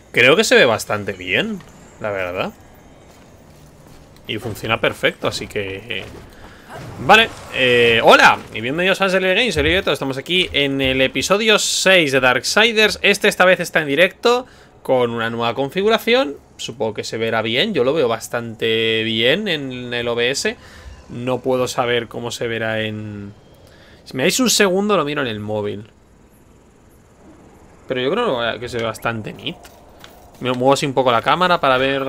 Creo que se ve bastante bien, la verdad. Y funciona perfecto, así que... Vale, hola y bienvenidos a Ansel Games, soy Lieto. Estamos aquí en el episodio 6 de Darksiders. Esta vez está en directo con una nueva configuración. Supongo que se verá bien, yo lo veo bastante bien en el OBS. No puedo saber cómo se verá en... Si me dais un segundo lo miro en el móvil. Pero yo creo que se ve bastante neat. Me muevo así un poco la cámara para ver...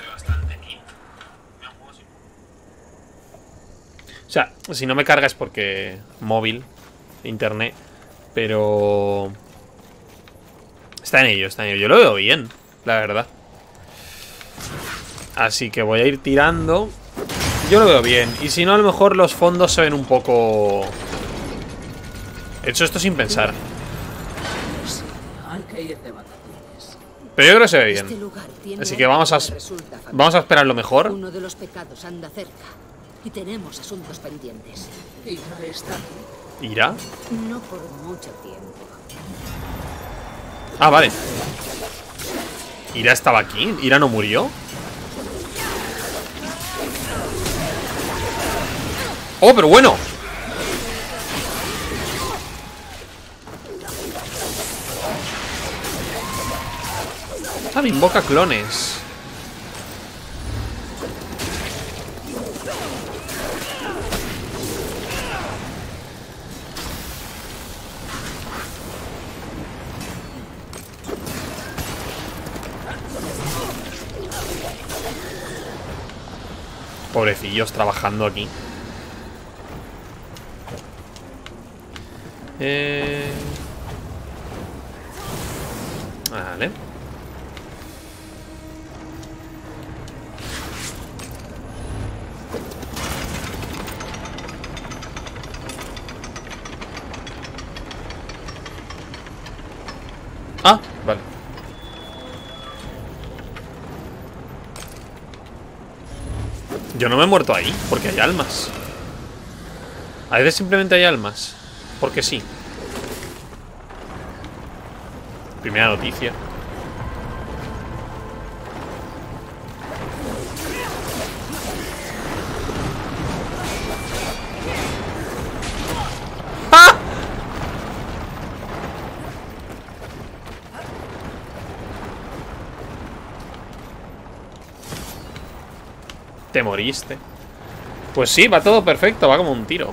O sea, si no me carga es porque móvil, internet, pero está en ello, está en ello. Yo lo veo bien, la verdad. Así que voy a ir tirando. Yo lo veo bien. Y si no, a lo mejor los fondos se ven un poco... He hecho esto sin pensar. Pero yo creo que se ve bien. Así que vamos a esperar lo mejor. Uno de los pecados anda cerca. Y tenemos asuntos pendientes. ¿Irá? No por mucho tiempo. Ah, vale. ¿Ira estaba aquí? ¿Ira no murió? ¡Oh, pero bueno! Ah, me invoca clones. Pobrecillos trabajando aquí. Vale. Ah, vale. Yo no me he muerto ahí, porque hay almas. A veces simplemente hay almas. Porque sí. Primera noticia. ¡Ah! Te moriste. Pues sí, va todo perfecto, va como un tiro.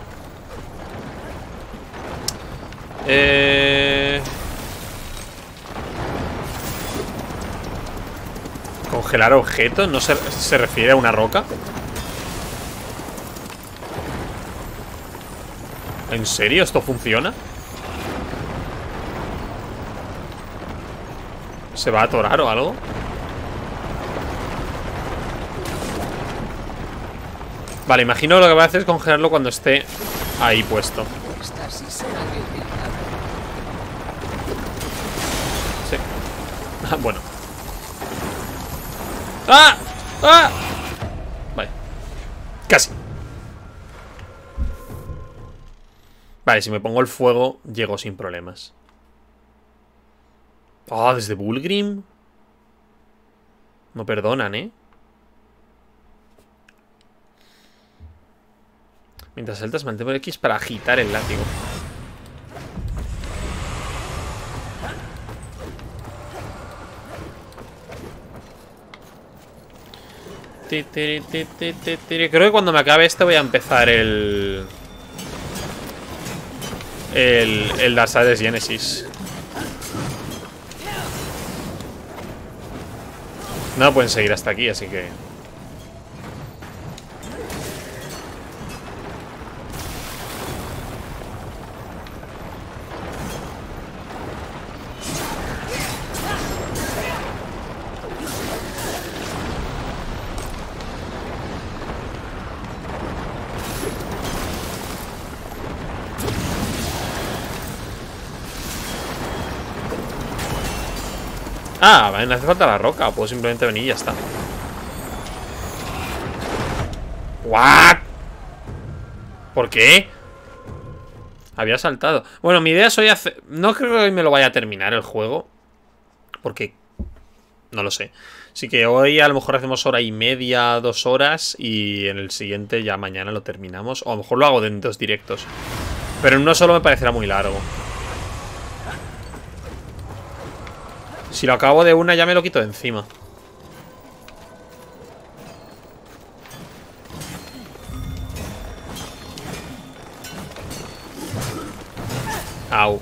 Congelar objetos, ¿no se refiere a una roca? ¿En serio esto funciona? ¿Se va a atorar o algo? Vale, imagino lo que va a hacer es congelarlo cuando esté ahí puesto. Sí. Ah, bueno. ¡Ah! ¡Ah! Vale. Casi. Vale, si me pongo el fuego, llego sin problemas. Ah, desde Bullgrim. No perdonan, ¿eh? Mientras saltas, mantén el X para agitar el látigo. Creo que cuando me acabe este voy a empezar el Darksiders Genesis. No pueden seguir hasta aquí, así que... Ah, vale, no hace falta la roca. Puedo simplemente venir y ya está. ¿What? ¿Por qué? Había saltado. Bueno, mi idea es hoy hacer... No creo que hoy me lo vaya a terminar el juego, porque No lo sé. Así que hoy a lo mejor hacemos hora y media, 2 horas. Y en el siguiente ya mañana lo terminamos. O a lo mejor lo hago en 2 directos. Pero en uno solo me parecerá muy largo. Si lo acabo de una ya me lo quito de encima. Au.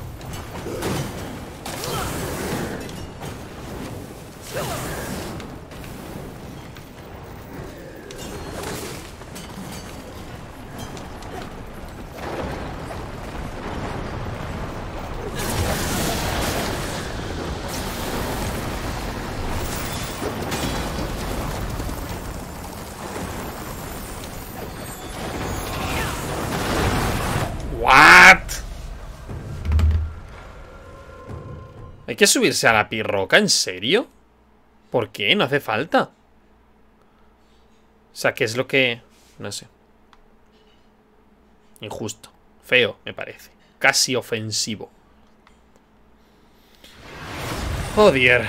¿Hay que subirse a la pirroca? ¿En serio? ¿Por qué? No hace falta. O sea, ¿qué es lo que...? No sé. Injusto. Feo, me parece. Casi ofensivo. Joder.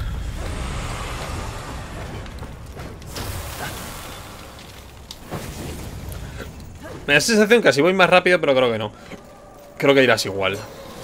Me da la sensación que así voy más rápido, pero creo que no. Creo que irás igual.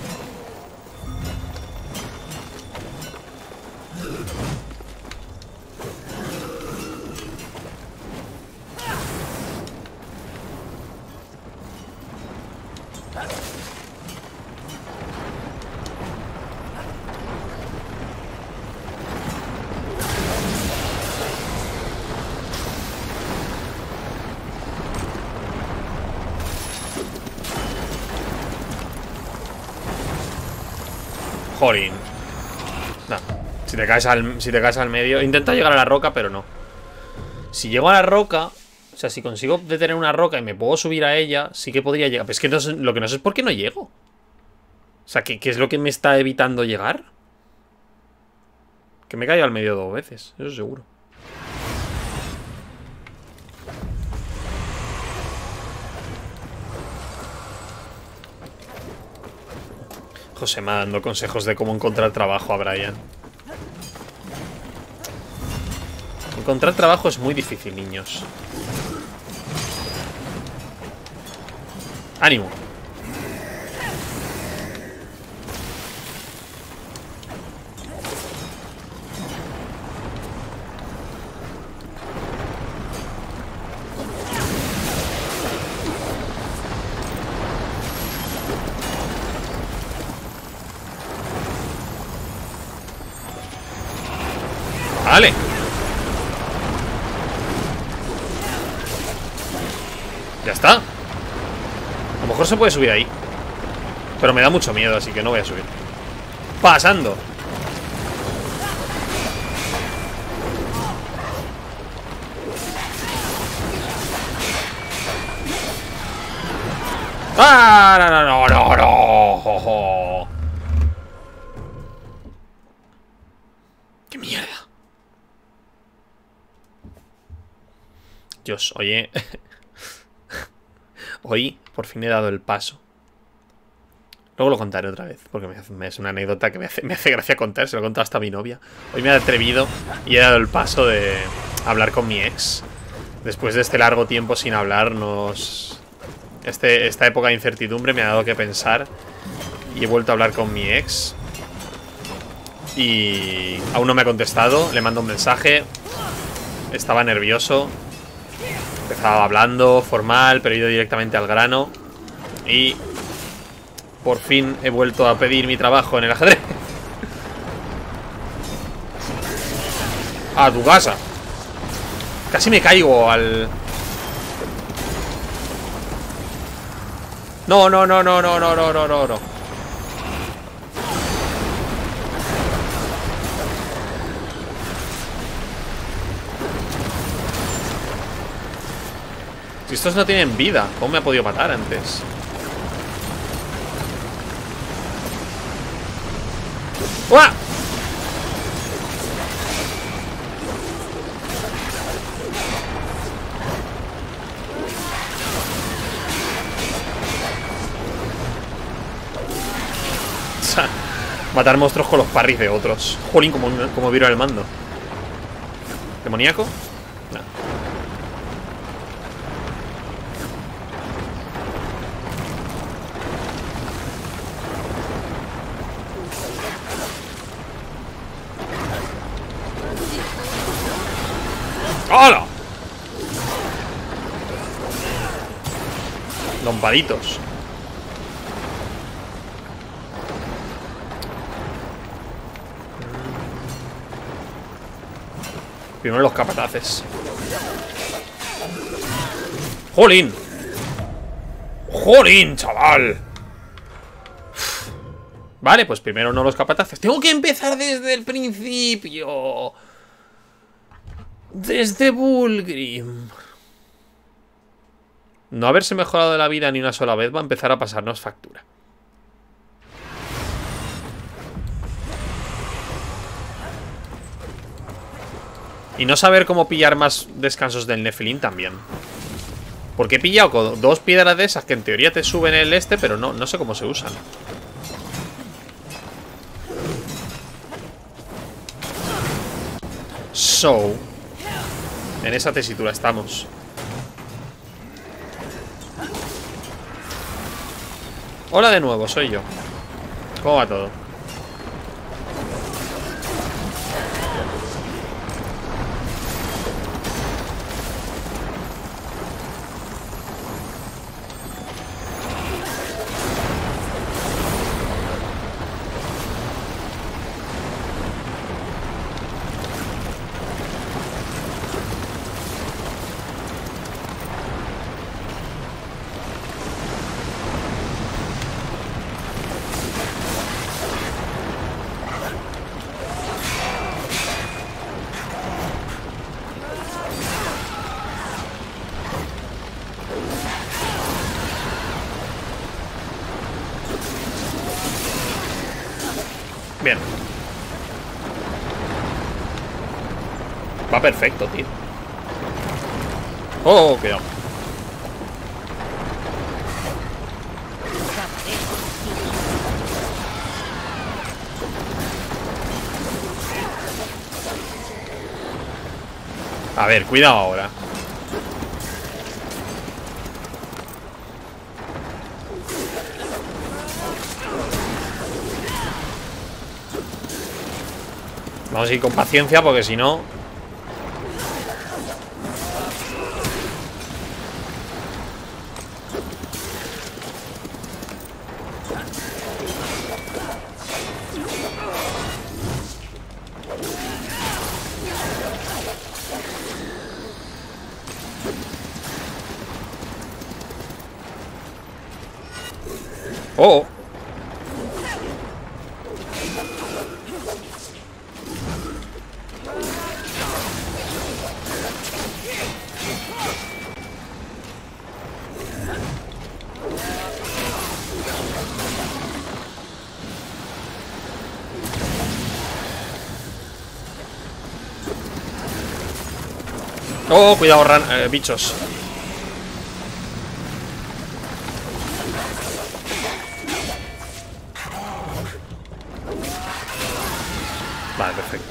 Jorin. No. Si te caes al medio. Intenta llegar a la roca, pero no. Si llego a la roca, o sea, si consigo detener una roca y me puedo subir a ella, sí que podría llegar. Pero es que no sé, lo que no sé es por qué no llego. O sea, ¿qué es lo que me está evitando llegar? Que me he caído al medio 2 veces, eso seguro. José me dando consejos de cómo encontrar trabajo a Brian. Encontrar trabajo es muy difícil, niños. ¡Ánimo! Vale. Ya está. A lo mejor se puede subir ahí. Pero me da mucho miedo, así que no voy a subir. Pasando. ¡Ah! No, no, no, no, no. ¡Qué mierda! Dios, oye. Hoy por fin he dado el paso. Luego lo contaré otra vez, porque es una anécdota que me hace gracia contar. Se lo he contado hasta a mi novia. Hoy me he atrevido y he dado el paso de hablar con mi ex. Después de este largo tiempo sin hablarnos, esta época de incertidumbre me ha dado que pensar. Y he vuelto a hablar con mi ex. Y aún no me ha contestado. Le mando un mensaje. Estaba nervioso. Empezaba hablando formal, pero he ido directamente al grano. Y por fin he vuelto a pedir mi trabajo en el ajedrez. A tu casa. Casi me caigo al... No, no, no, no, no, no, no, no, no, no. Si estos no tienen vida, ¿cómo me ha podido matar antes? ¡Uah! Matar monstruos con los parries de otros. Jolín, como viro el mando. ¿Demoníaco? No. ¡Hola! Lompaditos. Primero los capataces. ¡Jolín! ¡Jolín, chaval! Vale, pues primero no los capataces. Tengo que empezar desde el principio. Desde Vulgrim. No haberse mejorado la vida ni una sola vez va a empezar a pasarnos factura. Y no saber cómo pillar más descansos del Nephilim también. Porque he pillado con 2 piedras de esas que en teoría te suben el este, pero no sé cómo se usan. So, en esa tesitura estamos. Hola de nuevo, soy yo. ¿Cómo va todo? Bien. Va perfecto, tío. Oh, cuidado. A ver, cuidado ahora. Vamos a ir con paciencia porque si no... Oh. Oh, cuidado, bichos. Vale, perfecto.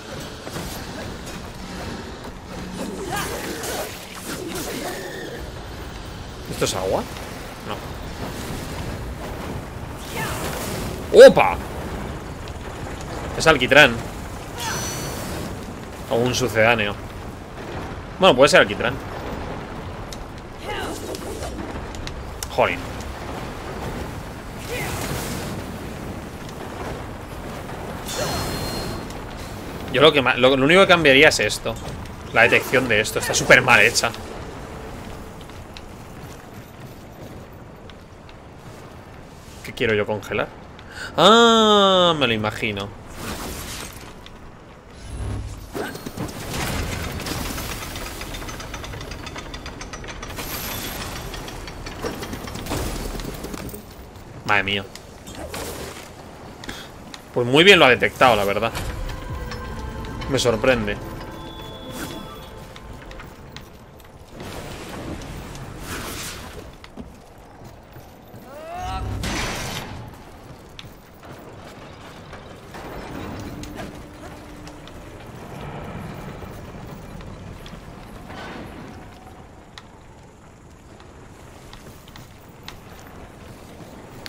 ¿Esto es agua? No. ¡Opa! Es alquitrán. O un sucedáneo. Bueno, puede ser alquitrán. Joder. Yo lo único que cambiaría es esto. La detección de esto. Está súper mal hecha. ¿Qué quiero yo congelar? Ah, me lo imagino. Madre mía. Pues muy bien lo ha detectado, la verdad. Me sorprende.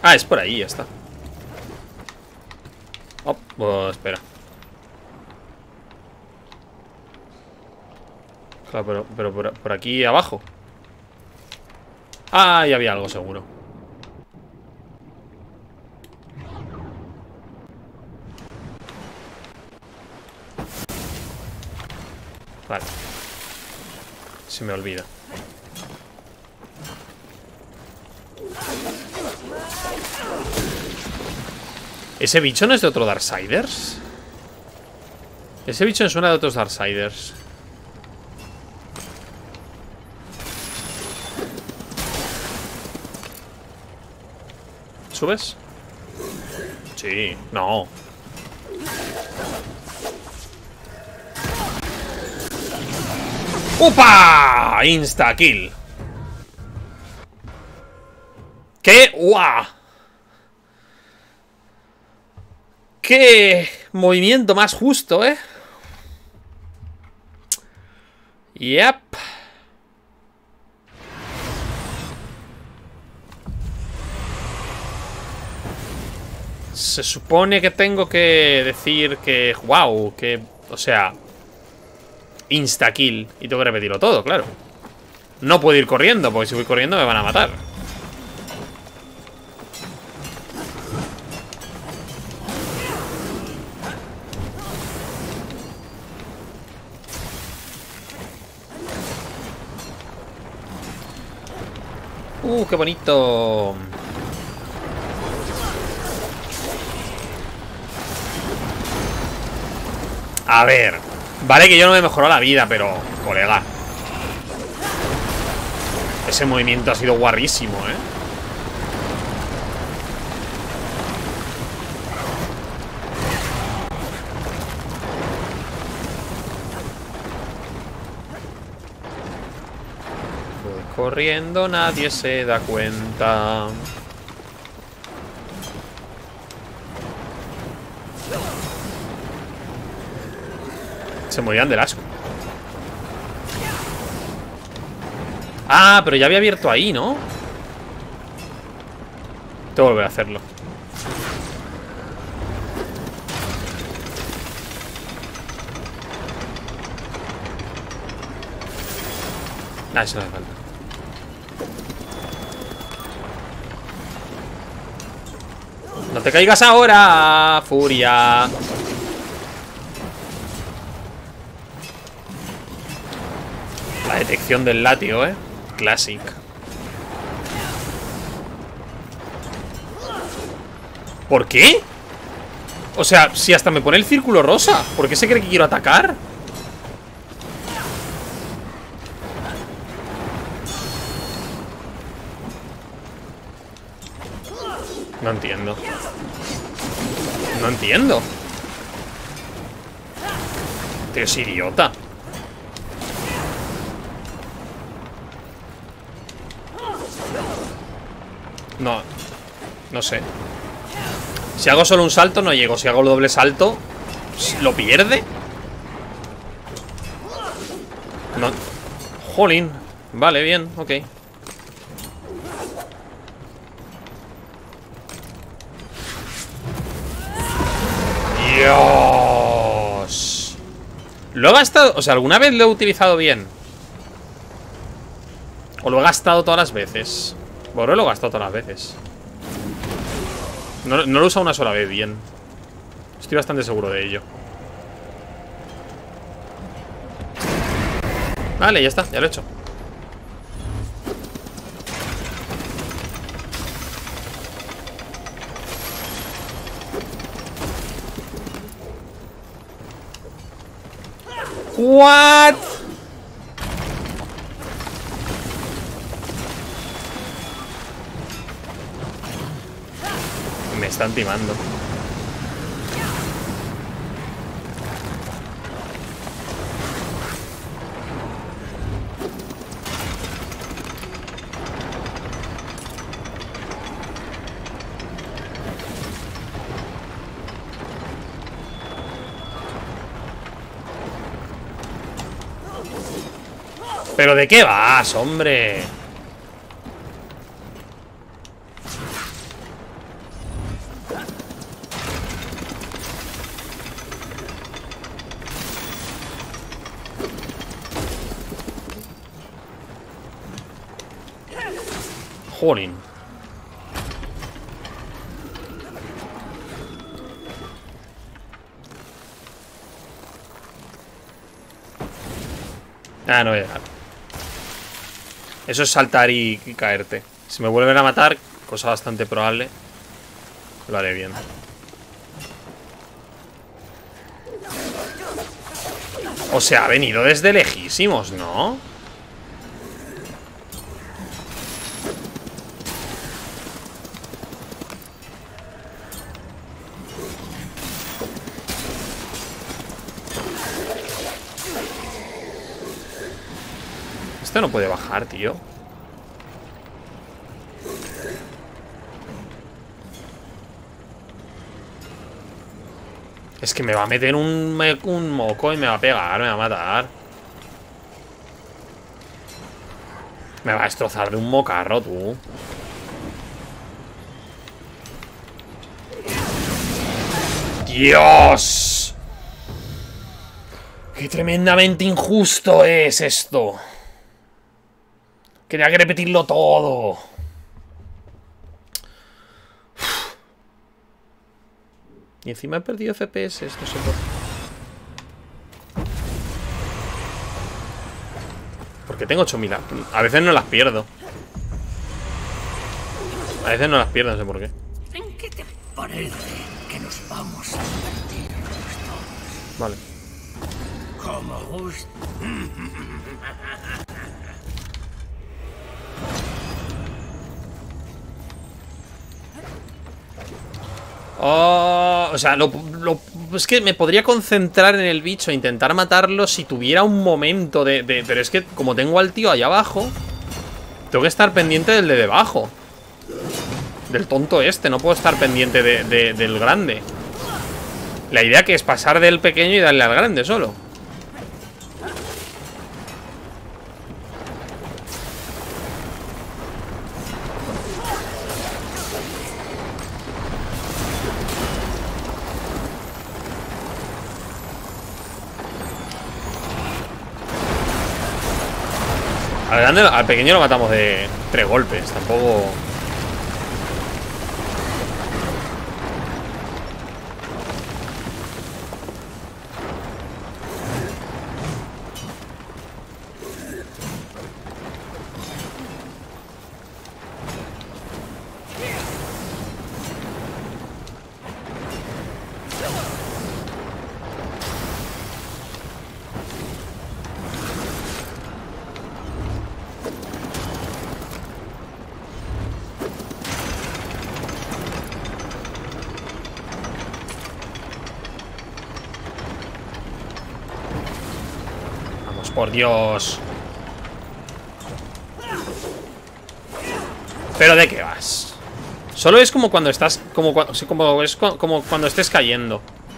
Ah, es por ahí, ya está. Oh, pues espera. Claro, pero por aquí abajo. Ah, ya había algo seguro. Vale. Se me olvida. ¿Ese bicho no es de otro Darksiders? Ese bicho me suena de otros Darksiders. ¿Subes? Sí, no. ¡Upa! Insta-kill. ¡Qué guau! ¡Qué movimiento más justo, eh! Yep. Se supone que tengo que decir que... ¡Wow! Que... O sea... Insta-kill. Y tengo que repetirlo todo, claro. No puedo ir corriendo, porque si voy corriendo me van a matar. ¡Qué bonito! A ver. Vale que yo no me he mejorado la vida, pero... Colega. Ese movimiento ha sido guarrísimo, ¿eh? Voy corriendo, nadie se da cuenta. Se morían del asco. Ah, pero ya había abierto ahí, ¿no? Tengo que volver a hacerlo. Ah, eso no hace falta. ¡No te caigas ahora, furia! La detección del látigo, Classic. ¿Por qué? O sea, si hasta me pone el círculo rosa, ¿por qué se cree que quiero atacar? No entiendo. No entiendo. Tío, es idiota. No. No sé. Si hago solo un salto no llego. Si hago el doble salto, ¿lo pierde? No. Jolín. Vale, bien, ok. Dios. Lo he gastado. O sea, ¿alguna vez lo he utilizado bien? ¿O lo he gastado todas las veces? Bueno, lo he gastado todas las veces. No lo he usado una sola vez bien. Estoy bastante seguro de ello. Vale, ya está, ya lo he hecho. What? Me están timando. ¿Pero de qué vas, hombre? Jolín. Ah, no voy a llegar. Eso es saltar y caerte. Si me vuelven a matar, cosa bastante probable, lo haré bien. O sea, ha venido desde lejísimos, ¿no? Este no puede bajar, tío. Es que me va a meter un moco y me va a pegar, me va a matar. Me va a destrozar de un mocarro, tú. ¡Dios! ¡Qué tremendamente injusto es esto! Quería que repetirlo todo. Y encima he perdido FPS, no sé por qué. Porque tengo 8000. A veces no las pierdo. A veces no las pierdo, no sé por qué. ¿En qué te parece que nos vamos a divertir los dos? Vale. Como guste. Oh, o sea, es que me podría concentrar en el bicho e intentar matarlo si tuviera un momento de... Pero es que como tengo al tío allá abajo, tengo que estar pendiente del de debajo. Del tonto este, no puedo estar pendiente del grande. La idea que es pasar del pequeño y darle al grande solo. Al grande, al pequeño lo matamos de 3 golpes, tampoco... Por Dios. ¿Pero de qué vas? Solo es como cuando estás... Como cuando estés cayendo.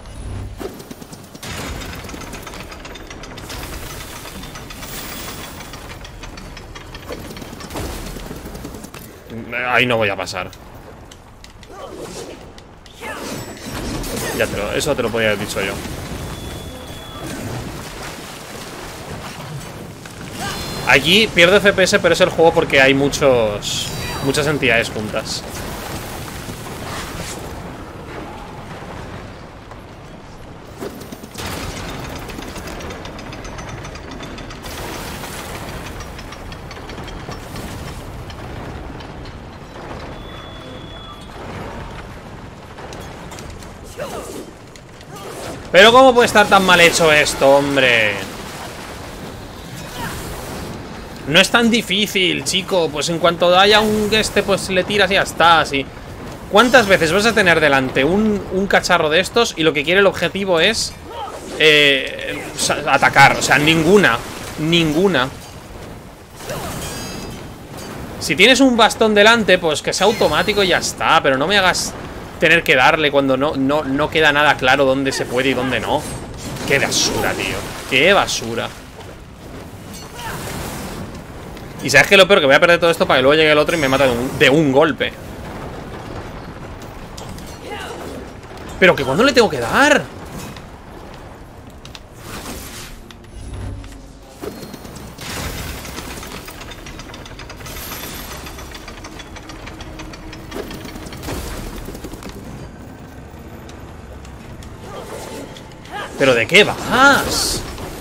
Ahí no voy a pasar. Eso te lo podía haber dicho yo. Aquí pierdo FPS, pero es el juego porque hay muchas entidades juntas. Pero ¿cómo puede estar tan mal hecho esto, hombre? No es tan difícil, chico. Pues en cuanto haya un pues le tiras y ya está, así. ¿Cuántas veces vas a tener delante un cacharro de estos y lo que quiere el objetivo es atacar? O sea, ninguna. Ninguna. Si tienes un bastón delante, pues que sea automático y ya está. Pero no me hagas tener que darle cuando no queda nada claro dónde se puede y dónde no. Qué basura, tío. Qué basura. Y sabes que lo peor, que voy a perder todo esto para que luego llegue el otro y me mata de un golpe. Pero que cuando le tengo que dar. ¿Pero de qué vas?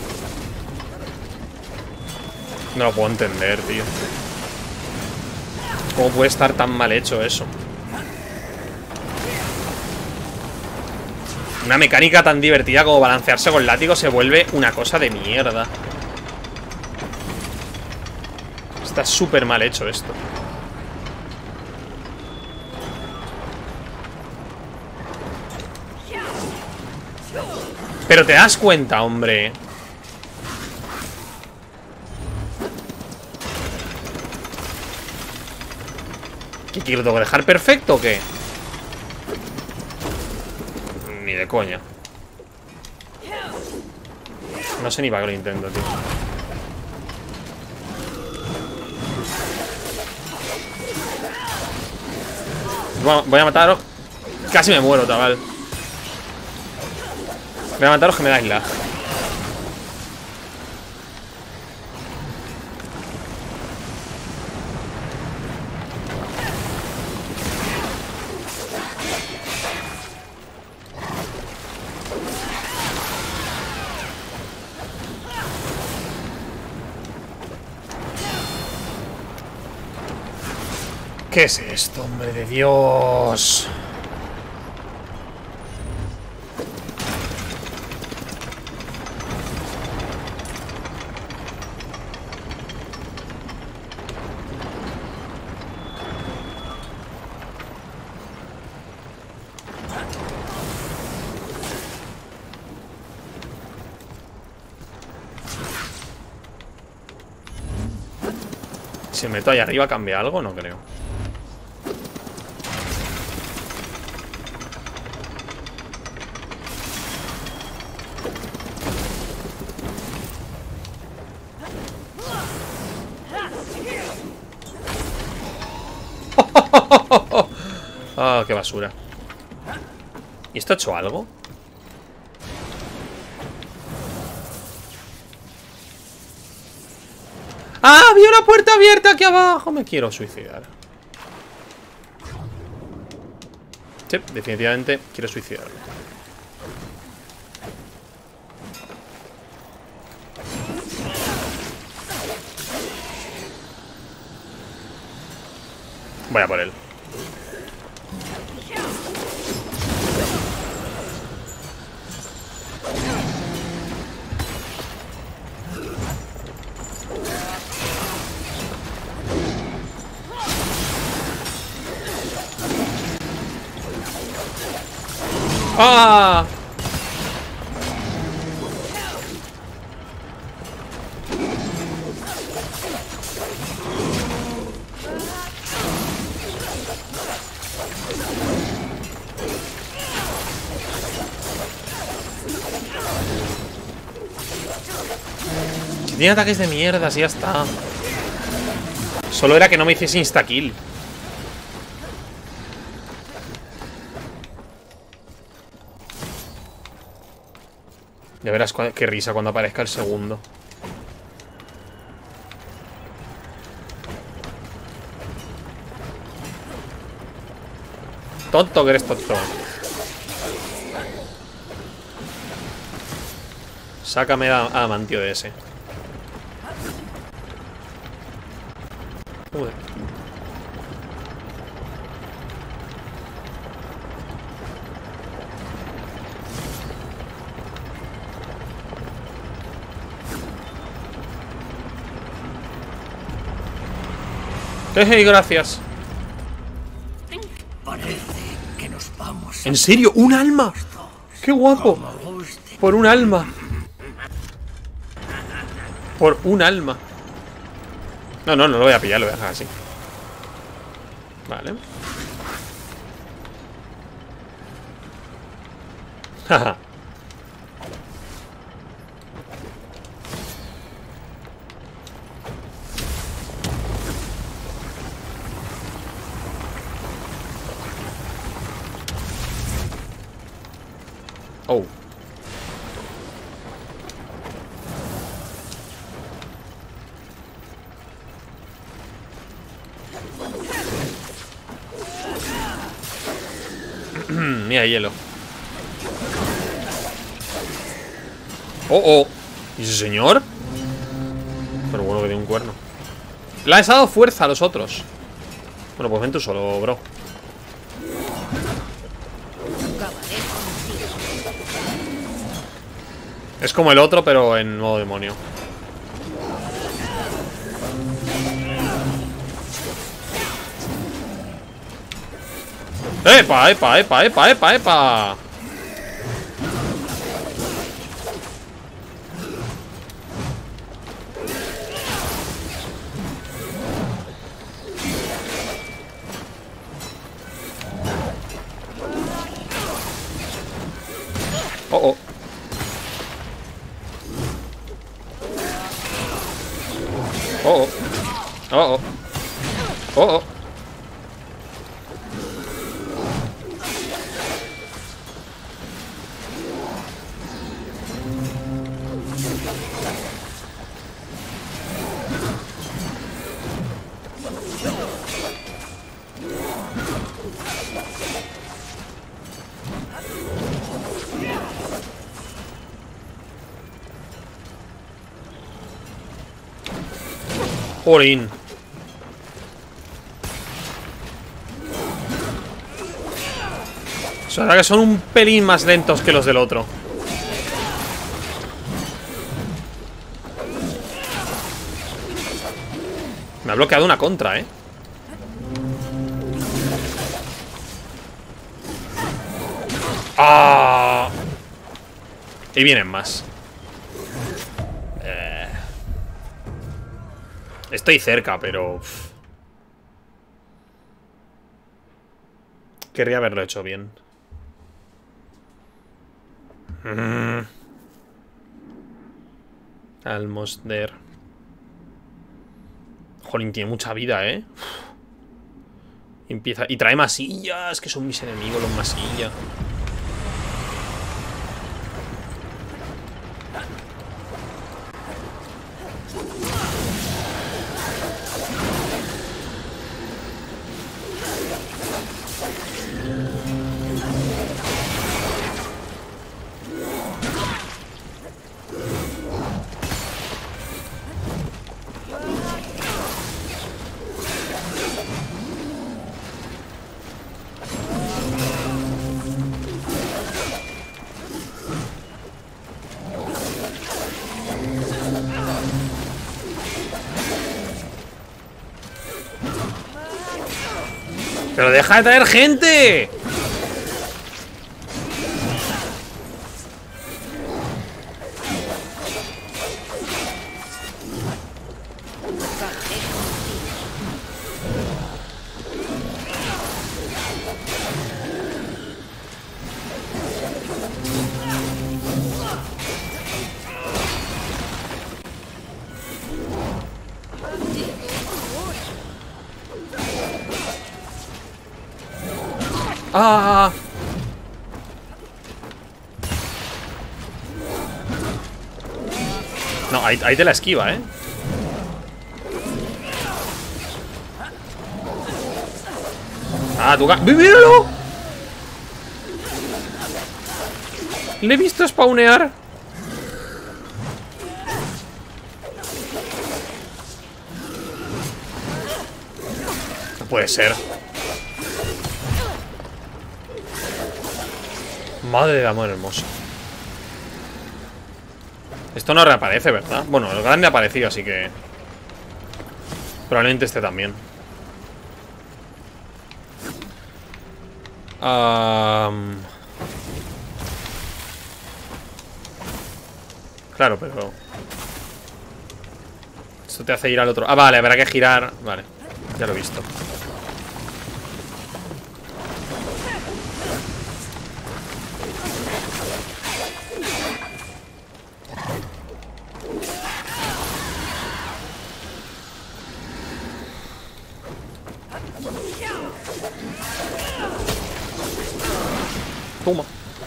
No lo puedo entender, tío. ¿Cómo puede estar tan mal hecho eso? Una mecánica tan divertida como balancearse con látigo se vuelve una cosa de mierda. Está súper mal hecho esto. Pero te das cuenta, hombre. ¿Qué quiero? ¿Tengo que dejar perfecto o qué? Ni de coña. No sé ni para qué lo intento, tío. Voy a mataros. Casi me muero, chaval. Voy a mataros que me dais lag. ¿Qué es esto, hombre de Dios? Si me meto ahí arriba, ¿cambia algo? No creo. Ah, qué basura. ¿Y esto ha hecho algo? ¡Ah! ¡Había una puerta abierta aquí abajo! Me quiero suicidar. Sí, definitivamente quiero suicidarme. Voy a por él. ¡Ah! Si tiene ataques de mierda, si ya está. Solo era que no me hiciese insta-kill. Ya verás qué risa cuando aparezca el segundo. Tonto que eres tonto. Sácame a Mantio de ese. Joder. Gracias. Parece que nos vamos. ¿En serio? ¿Un alma? ¡Qué guapo! Por un alma. Por un alma. No lo voy a pillar, lo voy a dejar así. Vale. Jaja. Oh. Mira, hielo. Oh, oh. ¿Y ese señor? Pero bueno que tiene un cuerno. Le has dado fuerza a los otros. Bueno, pues ven tú solo, bro. Es como el otro, pero en modo demonio. ¡Epa, epa, epa, epa, epa, epa! Oh, oh. Oh, oh. Oh, oh. Oh, oh. Jolín. O sea, que son un pelín más lentos que los del otro. Me ha bloqueado una contra, ¿eh? ¡Ah! Y vienen más. Estoy cerca, pero... Querría haberlo hecho bien. Almost there. Jolín, tiene mucha vida, ¿eh? Empieza... Y trae masillas, que son mis enemigos los masillas. ¡Pero deja de traer gente! ¡Ah! No, ahí te la esquiva, ¿eh? ¡Ah, tu ¡míralo! Le he visto spawnear. No puede ser. Madre del amor hermoso. Esto no reaparece, ¿verdad? Bueno, el grande ha aparecido, así que... Probablemente este también. Claro, pero... Esto te hace ir al otro... Ah, vale, habrá que girar... Vale, ya lo he visto. Toma.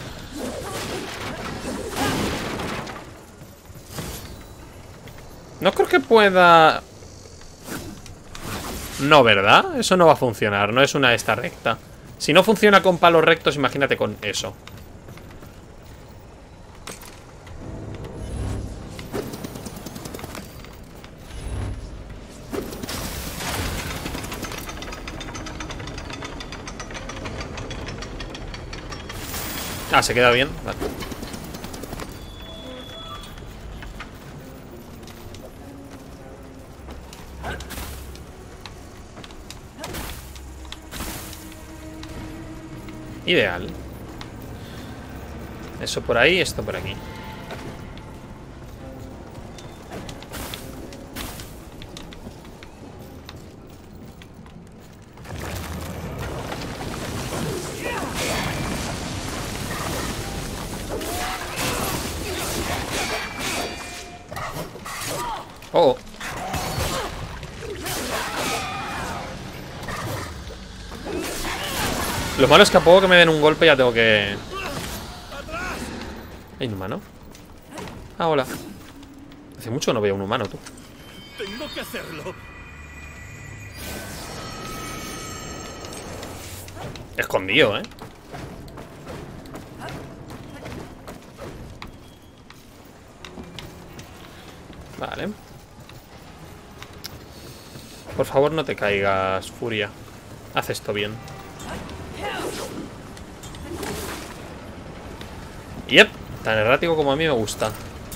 No creo que pueda... No, ¿verdad? Eso no va a funcionar. No es una esta recta. Si no funciona con palos rectos, imagínate con eso. Ah, se queda bien. Vale. Ideal. Eso por ahí, esto por aquí. Oh. Lo malo es que a poco que me den un golpe ya tengo que... ¿Hay un humano? Ah, hola. Hace mucho que no veo un humano, tú. Tengo que hacerlo. Escondido, ¿eh? Vale. Por favor, no te caigas, Furia. Haz esto bien. Yep, tan errático como a mí me gusta.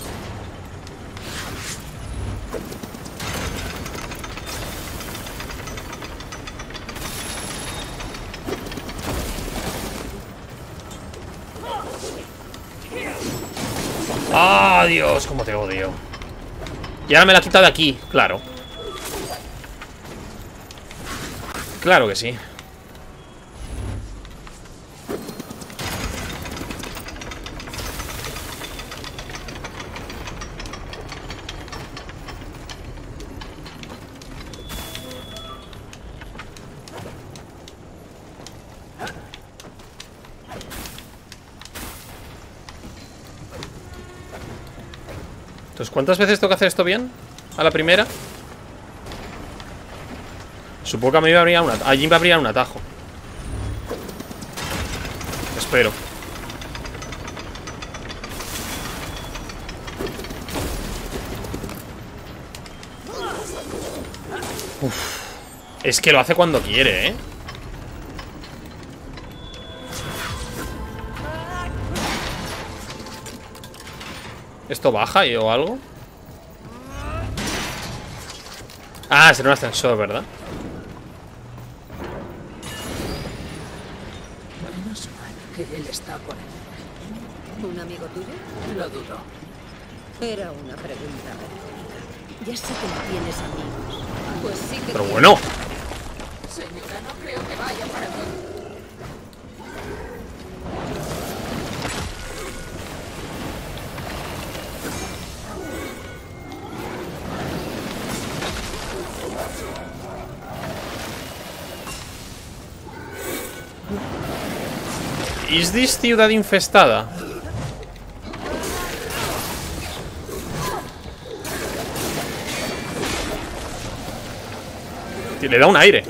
¡Ah, Dios! ¡Cómo te odio! Y ahora me la ha quitado de aquí, claro. Claro que sí. Entonces, ¿cuántas veces tengo que hacer esto bien? ¿A la primera? Supongo que a mí allí me abría un atajo. Espero. Uf. Es que lo hace cuando quiere, ¿eh? ¿Esto baja o algo? Ah, será un ascensor, ¿verdad? Menos mal que él está por ahí. ¿Un amigo tuyo? Lo dudo. Era una pregunta retórica. Ya sé que no tienes amigos. Pues sí que Pero tienes. bueno. Señora, no creo que vaya por aquí. ¿Es this ciudad infestada? Le da un aire.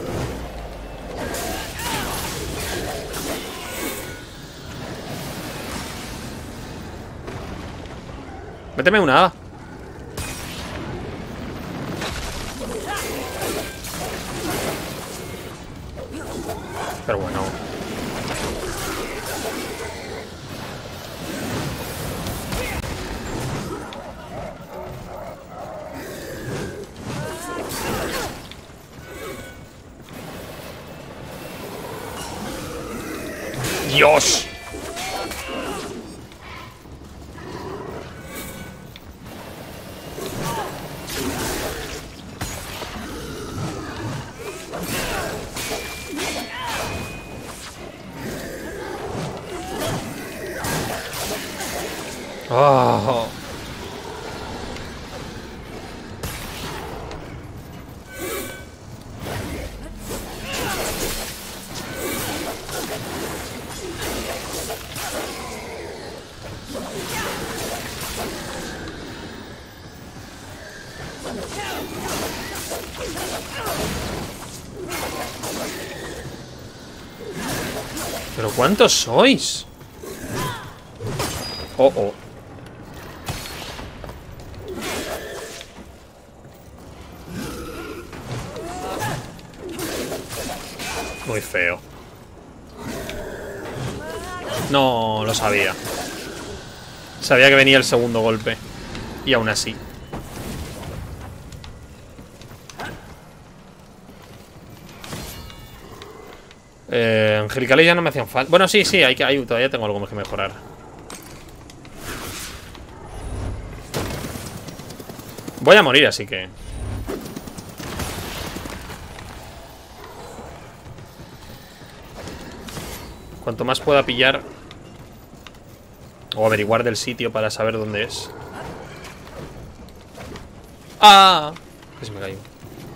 Méteme una A. Pero bueno. Dios. Oh. ¿Pero cuántos sois? Oh, oh. Muy feo. No, lo sabía. Sabía que venía el segundo golpe. Y aún así. Angelicales ya no me hacían falta. Bueno, sí, todavía tengo algo que mejorar. Voy a morir, así que... Cuanto más pueda pillar o averiguar del sitio para saber dónde es. ¡Ah! Que se me cayó.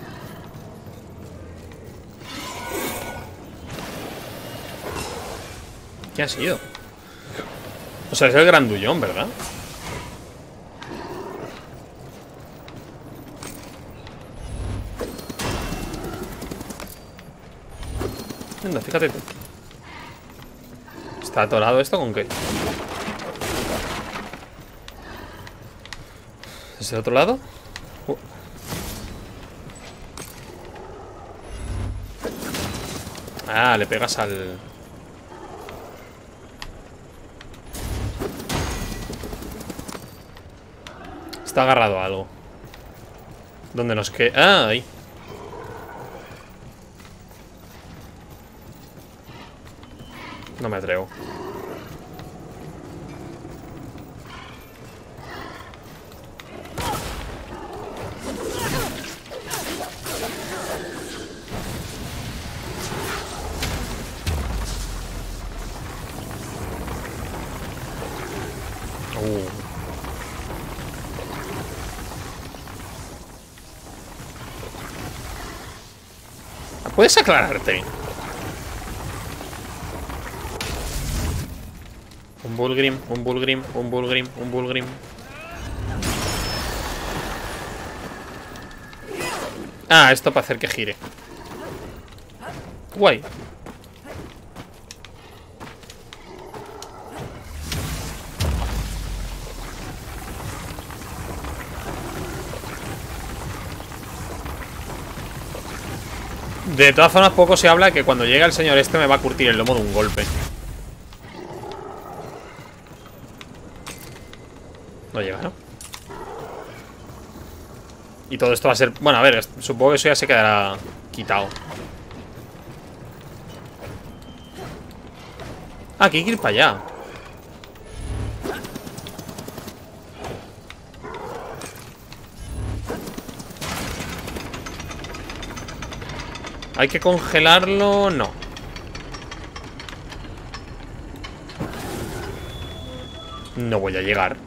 ¿Qué ha sido? O sea, es el grandullón, ¿verdad? Anda, fíjate tú. ¿Está atorado esto con qué? ¿Desde el otro lado? Ah, le pegas al... Está agarrado a algo. ¿Dónde nos queda? Ah, ahí. No me atrevo. ¿Puedes aclararte? Un Bullgrim, un Bullgrim, un Bullgrim, un Bullgrim. Ah, esto para hacer que gire. Guay. De todas formas, poco se habla que cuando llegue el señor este me va a curtir el lomo de un golpe. No llega, ¿no? Y todo esto va a ser... Bueno, a ver, supongo que eso ya se quedará quitado. Ah, aquí hay que ir para allá. ¿Hay que congelarlo? No. No voy a llegar.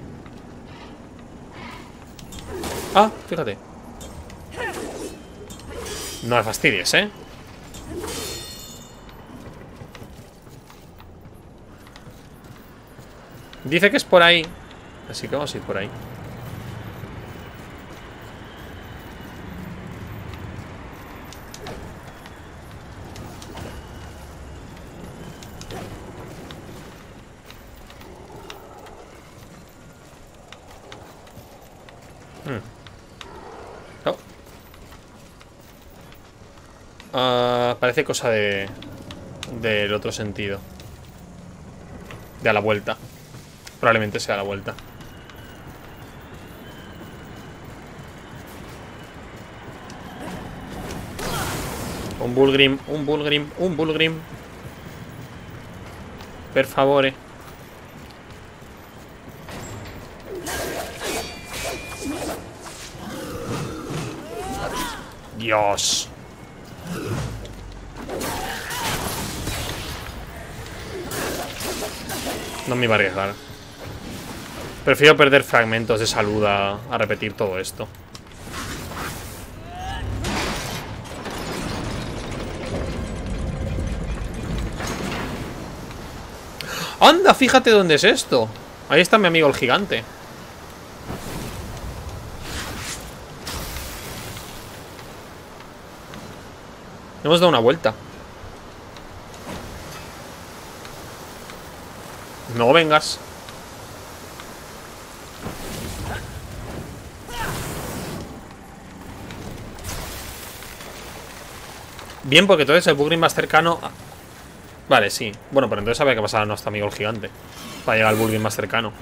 Ah, fíjate. No me fastidies, ¿eh? Dice que es por ahí. Así que vamos a ir por ahí. Parece cosa del otro sentido. De a la vuelta. Probablemente sea a la vuelta. Un Bullgrim, un Bullgrim, un Bullgrim. Per favore. Dios. No me iba a arriesgar. Prefiero perder fragmentos de salud a repetir todo esto. ¡Anda! Fíjate dónde es esto. Ahí está mi amigo el gigante. Hemos dado una vuelta. No vengas. Bien, porque entonces el Bullgrim más cercano Vale, sí. Bueno, pero entonces había que pasar a nuestro amigo el gigante para llegar al Bulgin más cercano.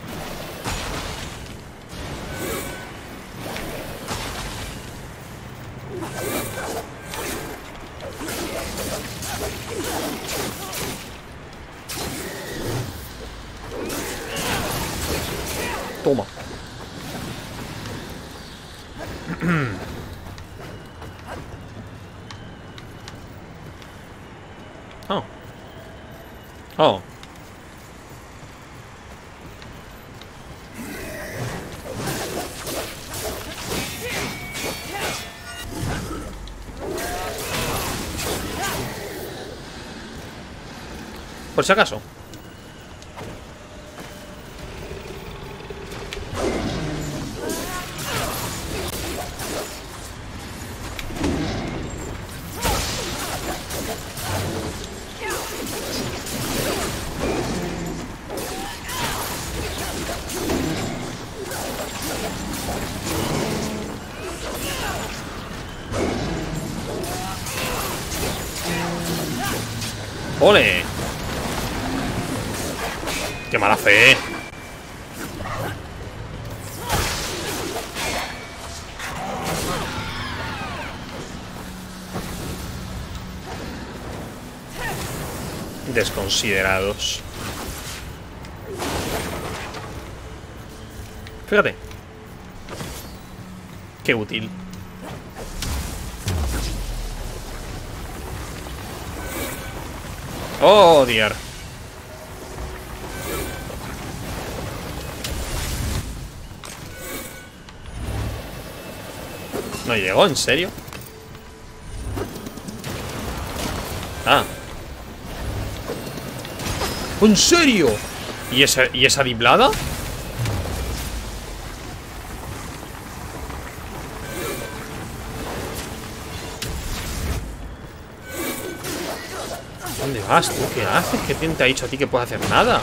Toma. Oh. Oh. Por si acaso. ¡Ole! ¡Qué mala fe! Desconsiderados. Fíjate. Qué útil. Oh, dear. ¿No llegó? ¿En serio? Ah. ¿En serio? ¿Y esa diblada? ¿Dónde vas tú? ¿Qué haces? ¿Quién te ha dicho a ti que puedes hacer nada?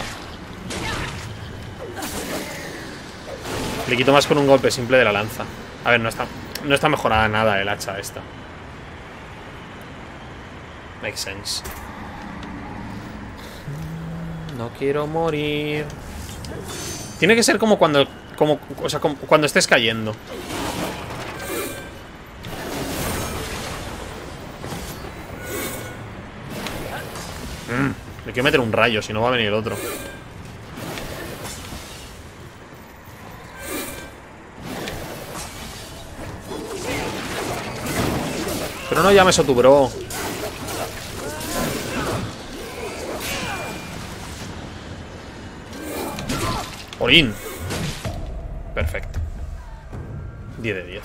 Le quito más con un golpe simple de la lanza. A ver, no está mejorada nada el hacha esta. Makes sense. No quiero morir. Tiene que ser como cuando... o sea, como cuando estés cayendo. Le quiero meter un rayo, si no va a venir el otro. Pero no llames a tu bro. Orin. Perfecto. 10 de 10.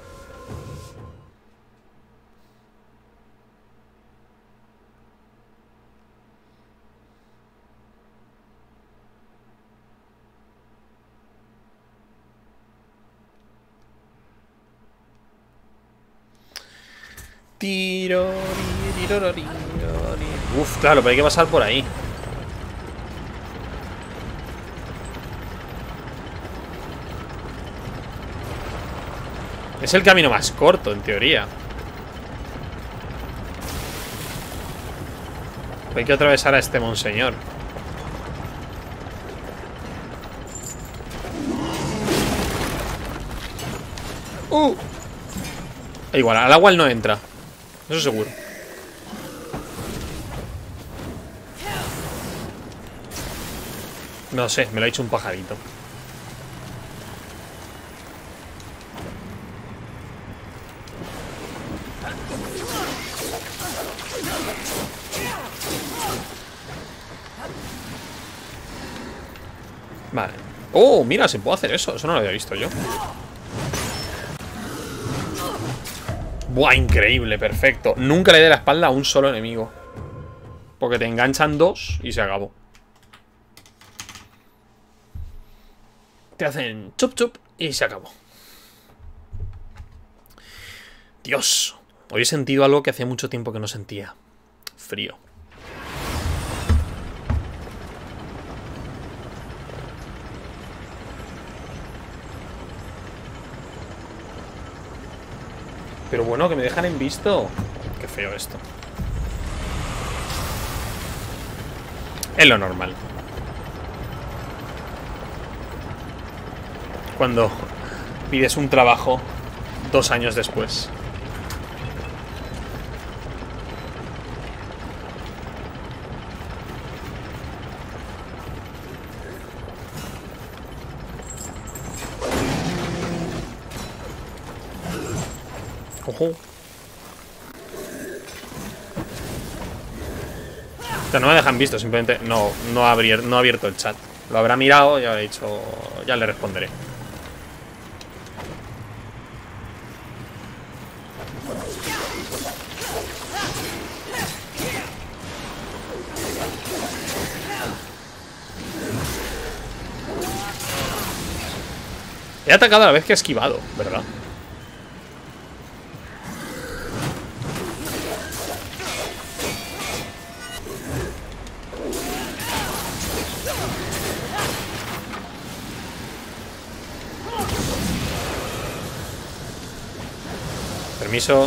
Uf, claro, pero hay que pasar por ahí. Es el camino más corto, en teoría. Hay que atravesar a este monseñor. Igual, al agua él no entra. Eso seguro. No sé, me lo ha dicho un pajarito. Vale. Oh, mira, se puede hacer eso. Eso no lo había visto yo. Buah, increíble, perfecto. Nunca le dé la espalda a un solo enemigo. Porque te enganchan dos y se acabó. Te hacen chup chup y se acabó. Dios. Hoy he sentido algo que hacía mucho tiempo que no sentía. Frío. Pero bueno, que me dejan en visto. Qué feo esto. Es lo normal. Cuando pides un trabajo 2 años después. Ojo. O sea, no me dejan visto, simplemente no ha abierto el chat. Lo habrá mirado y habrá dicho, ya le responderé. He atacado a la vez que he esquivado, ¿verdad? Permiso.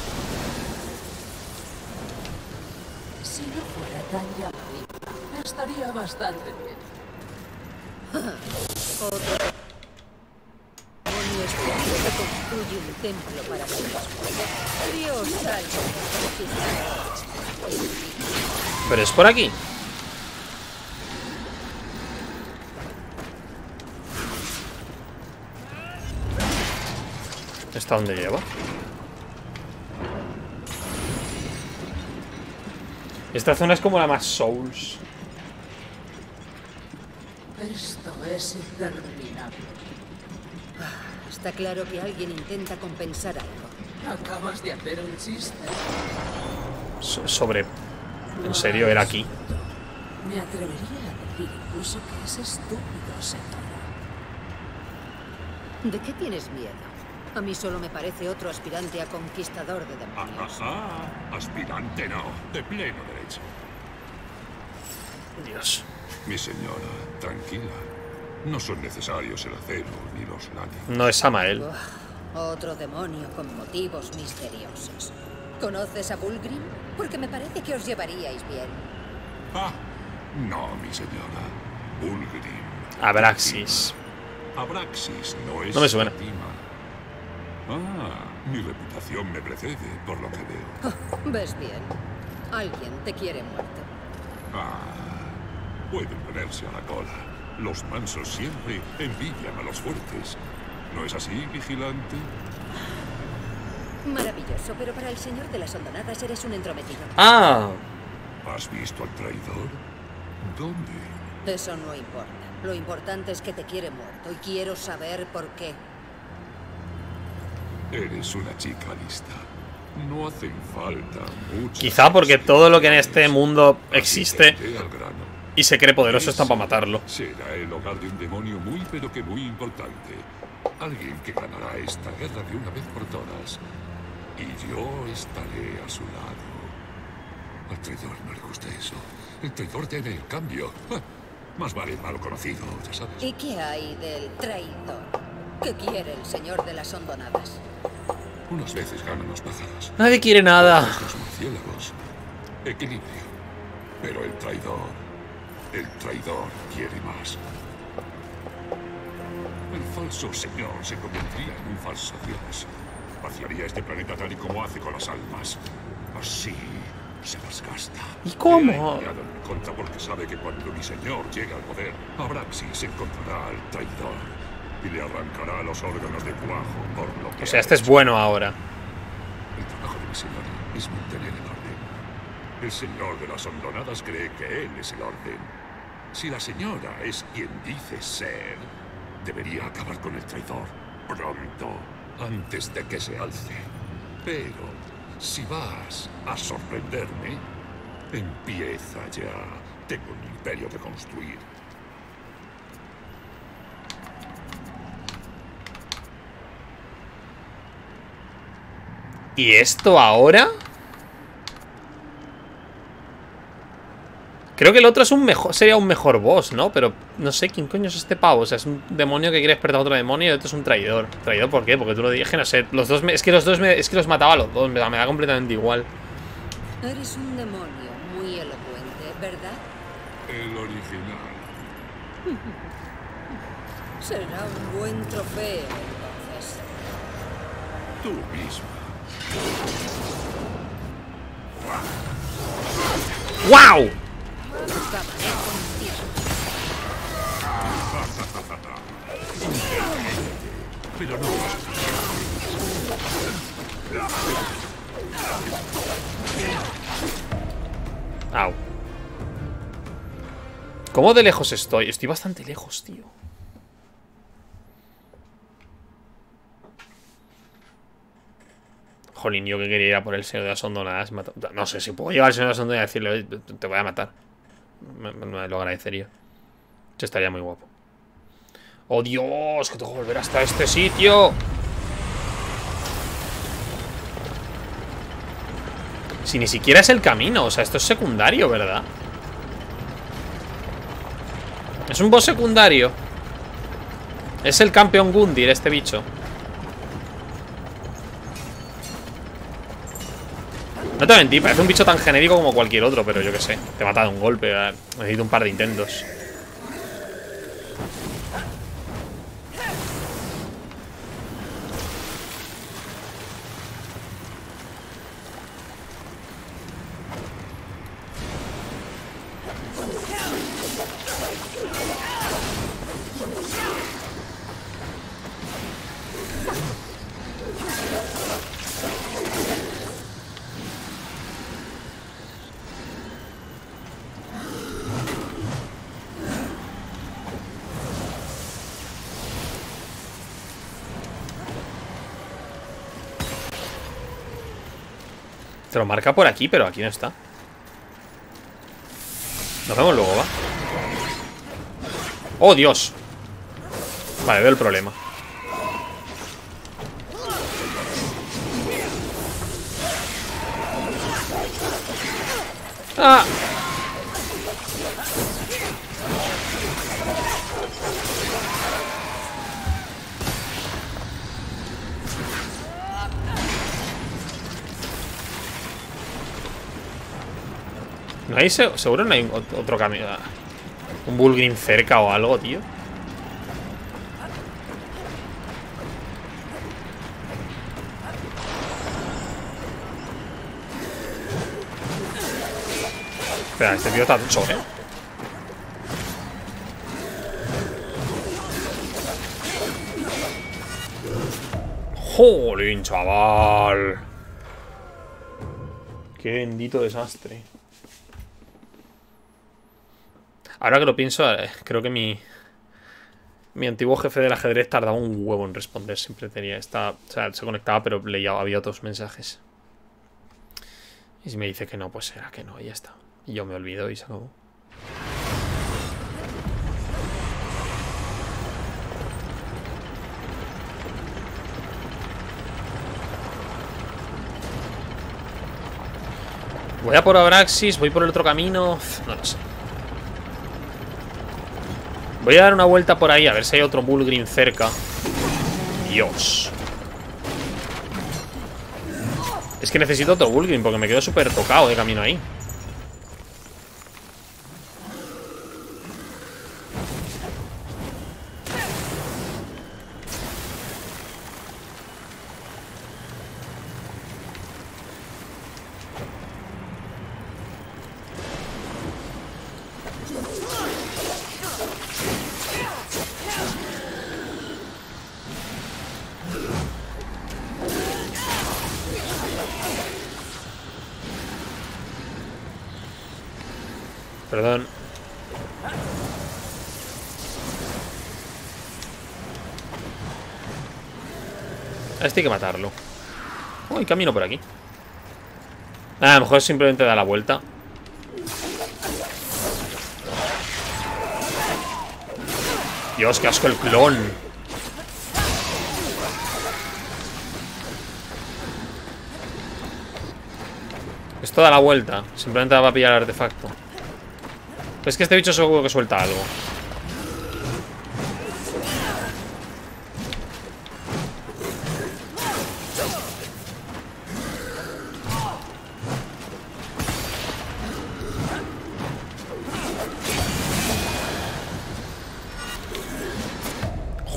Si no fuera tan llamativa, estaría bastante bien. Otro demonio espíritu que construye un templo para sí mismo. Dios salve. Pero es por aquí. ¿Esta dónde lleva? Esta zona es como la más Souls. Esto es interminable. Está claro que alguien intenta compensar algo. Acabas de hacer un chiste. Sobre... ¿En serio era aquí? Me atrevería a decir incluso que es estúpido, señora. ¿De qué tienes miedo? A mí solo me parece otro aspirante a conquistador de demonios. Aspirante no, de pleno derecho. Dios. Mi señora, tranquila. No son necesarios el acero ni los látigos. No es Samael. Otro demonio con motivos misteriosos. ¿Conoces a Bulgrim? Porque me parece que os llevaríais bien. Ah, no, mi señora. Bulgrim. Abraxis. Abraxis no es... No me suena. Fatima. Ah, mi reputación me precede, por lo que veo. ¿Ves bien? Alguien te quiere muerto. Pueden ponerse a la cola. Los mansos siempre envidian a los fuertes. ¿No es así, vigilante? Maravilloso, pero para el señor de las hondonadas eres un entrometido. Ah. ¿Has visto al traidor? ¿Dónde? Eso no importa. Lo importante es que te quiere muerto y quiero saber por qué. Eres una chica lista. No hacen falta muchas. Quizá porque todo lo que en este mundo existe Vete al grano. y se cree poderoso está para matarlo. Será el hogar de un demonio muy pero que muy importante. Alguien que ganará esta guerra de una vez por todas. Y yo estaré a su lado. Al traidor no le gusta eso. El traidor tiene el cambio. Más vale malo conocido, ya sabes. ¿Y qué hay del traidor? ¿Qué quiere el señor de las hondonadas? Unas veces ganan los pájaros. Nadie quiere nada. Otras los murciélagos. Equilibrio. Pero el traidor quiere más. El falso señor se convertiría en un falso dios. Vaciaría este planeta tal y como hace con las almas. Así se las gasta. ¿Y cómo? Me ha enviado en mi contra porque sabe que cuando mi señor llegue al poder, Abraxis encontrará al traidor y le arrancará los órganos de cuajo por lo que... O sea, este es bueno ahora. El trabajo de mi señor es mantener el orden. El señor de las hondonadas cree que él es el orden. Si la señora es quien dice ser, debería acabar con el traidor pronto, antes de que se alce. Pero si vas a sorprenderme, empieza ya. Tengo un imperio que construir. ¿Y esto ahora? Creo que el otro es sería un mejor boss, ¿no? Pero no sé quién coño es este pavo. O sea, es un demonio que quiere despertar a otro demonio y el otro es un traidor. ¿Traidor por qué? Porque tú lo dije, no sé. Los dos es que los mataba a los dos. Me da completamente igual. Eres un demonio muy elocuente, ¿verdad? El original. Será un buen trofeo, entonces. Tú misma. ¡Wow! Acabaré contigo. Pero no. Au. ¿Cómo de lejos estoy? Estoy bastante lejos, tío. Jolín, yo que quería ir a por el señor de las hondonadas. No sé si puedo llegar al señor de las hondonadas y decirle, te voy a matar. Me lo agradecería. Eso estaría muy guapo. ¡Oh, Dios! Que tengo que volver hasta este sitio. Si ni siquiera es el camino. O sea, esto es secundario, ¿verdad? Es un boss secundario. Es el campeón Gundir, este bicho. No te voy a mentir, parece un bicho tan genérico como cualquier otro, pero yo qué sé. Te mata de un golpe. Necesito un par de intentos. Te lo marca por aquí, pero aquí no está. Nos vemos luego, ¿va? ¡Oh, Dios! Vale, veo el problema. ¡Ah! ¿No hay seguro no hay otro camino? ¿Un Bullgrim cerca o algo, tío? Espera, este tío está tocho, ¿eh? ¡Jolín, chaval! ¡Qué bendito desastre! Ahora que lo pienso, creo que mi antiguo jefe del ajedrez tardaba un huevo en responder. Siempre tenía esta... O sea, se conectaba, pero leía, había otros mensajes. Y si me dice que no, pues será que no, y ya está. Y yo me olvido y se acabó. Voy a por Abraxis, voy por el otro camino. No lo sé. Voy a dar una vuelta por ahí a ver si hay otro Bullgrim cerca. Dios. Es que necesito otro Bullgrim porque me quedo súper tocado de camino ahí. Perdón. A este hay que matarlo. Oh, hay camino por aquí. A lo mejor simplemente da la vuelta. Dios, qué asco el clon. Esto da la vuelta. Simplemente va a pillar el artefacto. Es que este bicho seguro que suelta algo.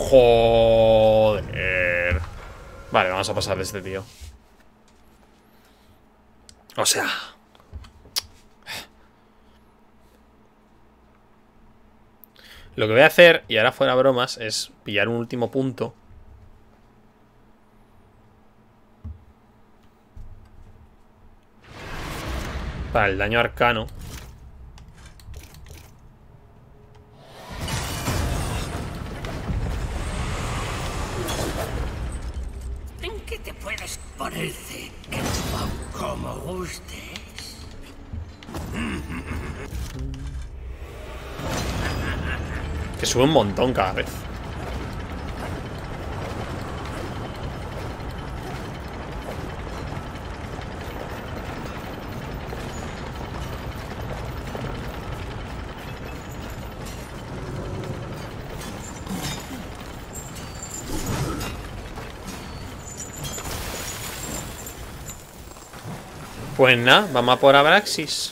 Joder. Vale, vamos a pasar de este tío. O sea... Lo que voy a hacer, y ahora fuera bromas, es pillar un último punto. Para el daño arcano. ¿En qué te puedes ponerse? Que nos vamos como gustes. Que sube un montón cada vez. Pues nada, vamos a por Abraxis.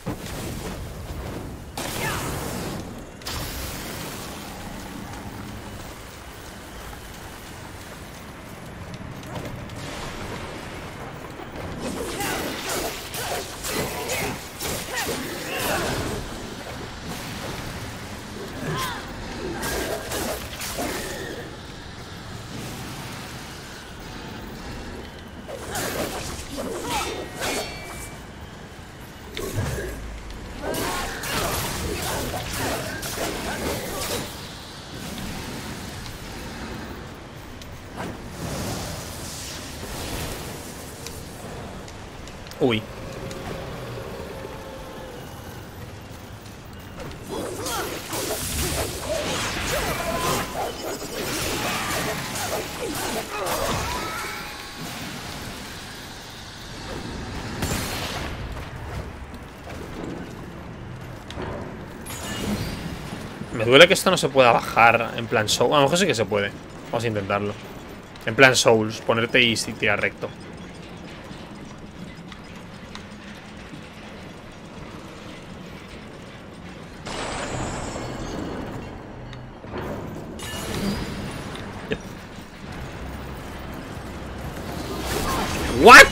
Uy. Me duele que esto no se pueda bajar en plan Souls. A lo mejor sí que se puede. Vamos a intentarlo. En plan Souls, ponerte y tirar recto. What?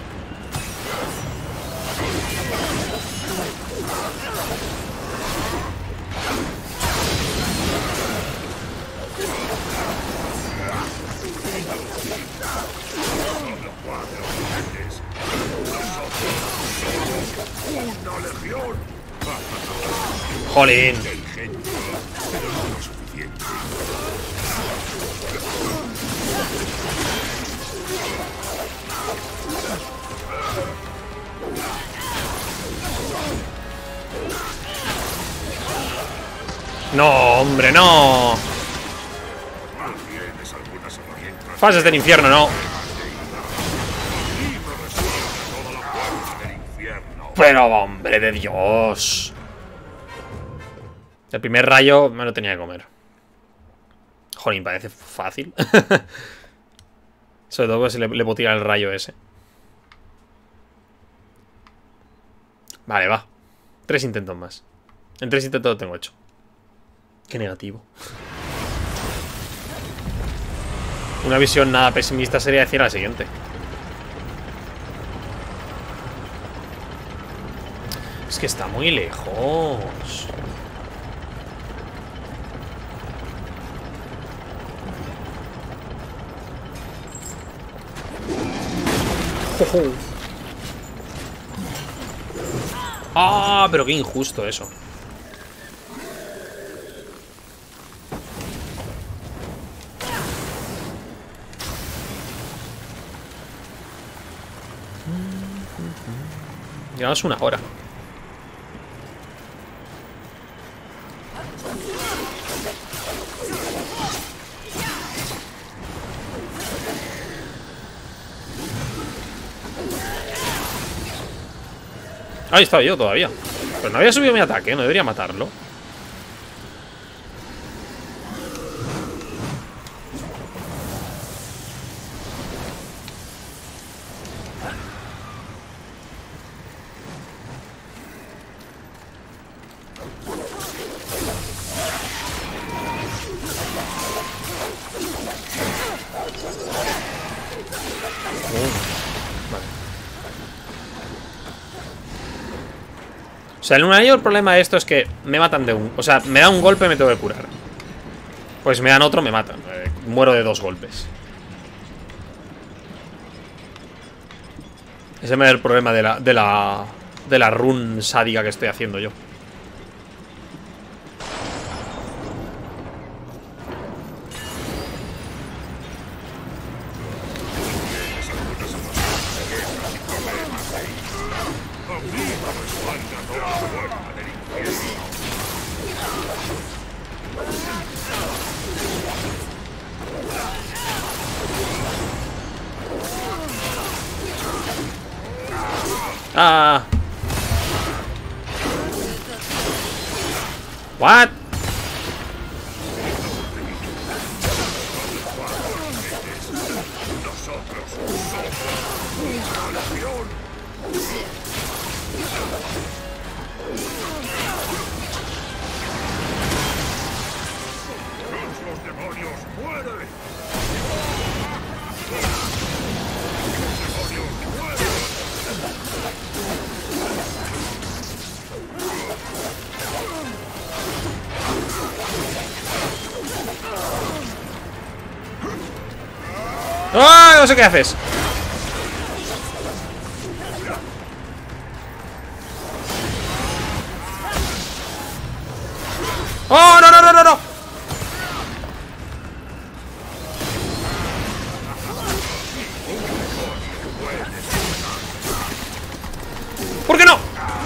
Jolín. No, hombre, no. Fases del infierno, no. Pero, hombre de Dios. El primer rayo me lo tenía que comer. Jolín, parece fácil. Sobre todo si le puedo tirar el rayo ese. Vale, va. 3 intentos más. En 3 intentos lo tengo hecho. Qué negativo. Una visión nada pesimista sería decir la siguiente. Es que está muy lejos. ¡Ojo! ¡Ah! Pero qué injusto eso. Llevamos 1 hora. Ahí estaba yo todavía. Pero no había subido mi ataque, no debería matarlo. O sea, el mayor problema de esto es que me matan de un... O sea, me da un golpe y me tengo que curar. Pues me dan otro, me matan. Muero de 2 golpes. Ese es el mayor problema de la run sádica que estoy haciendo yo. Ah. What? ¡Los demonios, muere! ¡Ah! No sé qué haces. ¡Oh, no, no, no, no, no! ¿Por qué no?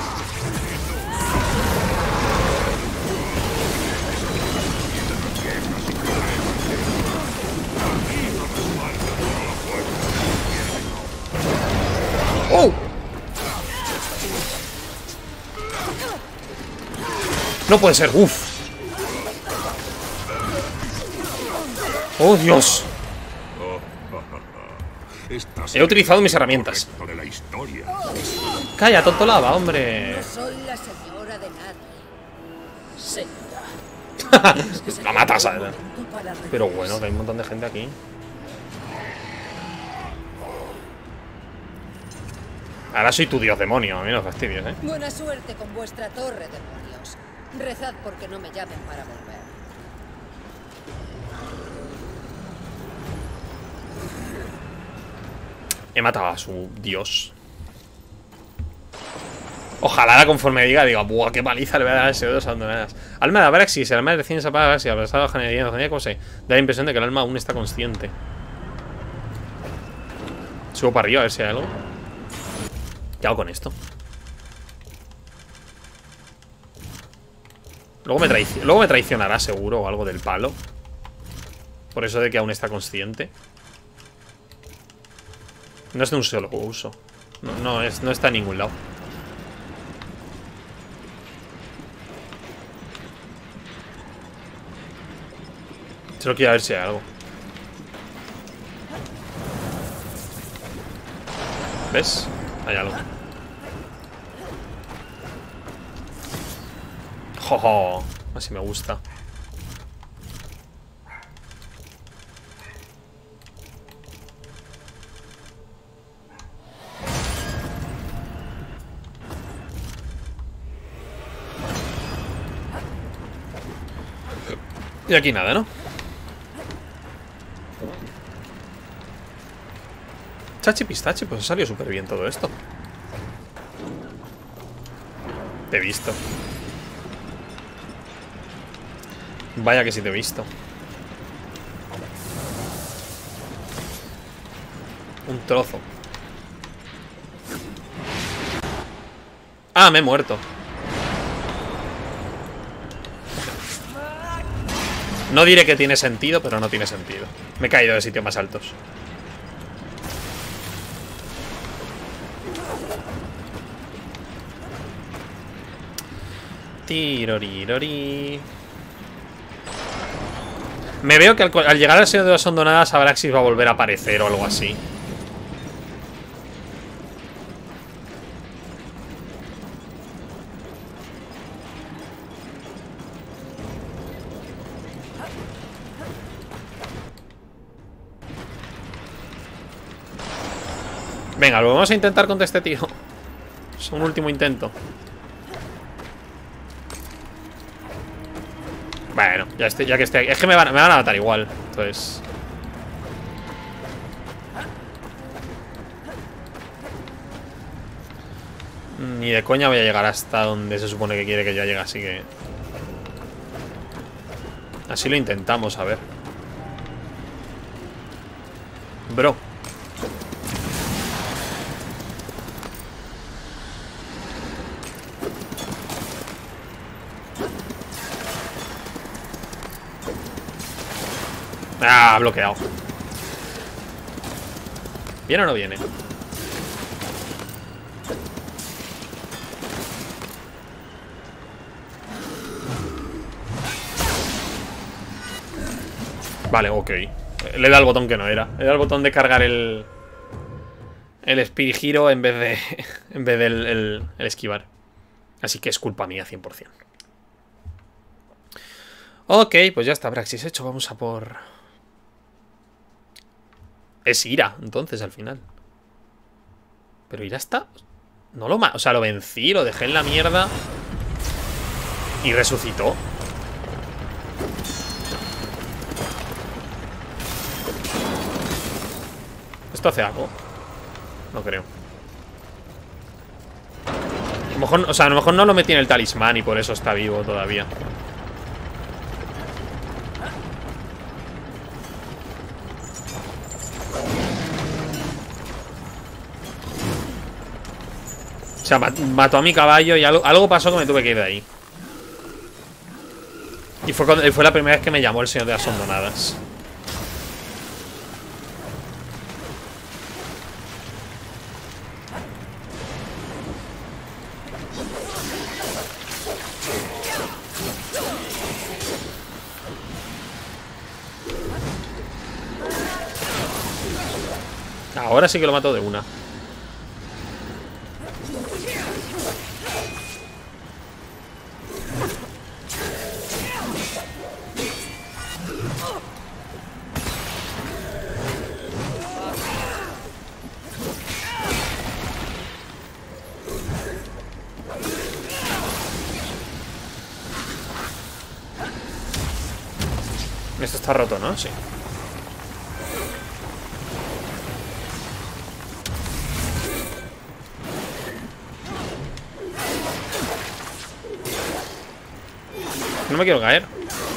¡Oh! No puede ser, uff. ¡Oh, Dios! He utilizado mis herramientas. De la historia. Calla, tonto lava, hombre. No soy la señora de nadie. Señora. La matas, ¿sabes? Pero bueno, que hay un montón de gente aquí. Ahora soy tu dios demonio, a mí no fastidies, ¿eh? Buena suerte con vuestra torre, demonios. Rezad porque no me llamen para volver. He matado a su dios. Ojalá conforme diga, buah, qué paliza le voy a dar a ese dos abandonadas. Alma de Abraxas, el alma recién se apaga Abraxas, abrazado a la genealogía, ¿cómo se? Da la impresión de que el alma aún está consciente. Subo para arriba a ver si hay algo. ¿Qué hago con esto? Luego me traicionará seguro o algo del palo. Por eso de que aún está consciente. No es de un solo uso. No está en ningún lado. Solo quiero ver si hay algo. ¿Ves? Hay algo. ¡Jojo! Así me gusta. Y aquí nada, ¿no? Chachi pistachi, pues ha salido súper bien todo esto. Te he visto. Vaya que sí te he visto. Un trozo. Ah, me he muerto. No diré que tiene sentido, pero no tiene sentido. Me he caído de sitios más altos. Tirorirori. Me veo que al llegar al Señor de las Hondonadas Abraxas va a volver a aparecer o algo así. Venga, lo vamos a intentar contra este tío. Es un último intento. Bueno, ya que esté. Es que me van a matar igual. Entonces. Ni de coña voy a llegar hasta donde se supone que quiere que yo llegue, así que. Así lo intentamos, a ver. Bro. Ah, bloqueado. ¿Viene o no viene? Vale, ok. Le da el botón que no era. Le da el botón de cargar el Spirit Hero en vez de en vez del el esquivar. Así que es culpa mía 100%. Ok, pues ya está, Braxis hecho. Vamos a por... Es Ira, entonces, al final. Pero Ira está... No lo... O sea, lo vencí, lo dejé en la mierda. Y resucitó. ¿Esto hace algo? No creo. A lo mejor, o sea, a lo mejor no lo metí en el talismán y por eso está vivo todavía. O sea, mató a mi caballo y algo pasó que me tuve que ir de ahí. Y fue la primera vez que me llamó el señor de las hondonadas. Ahora sí que lo mato de una. Esto está roto, ¿no? Sí. No me quiero caer.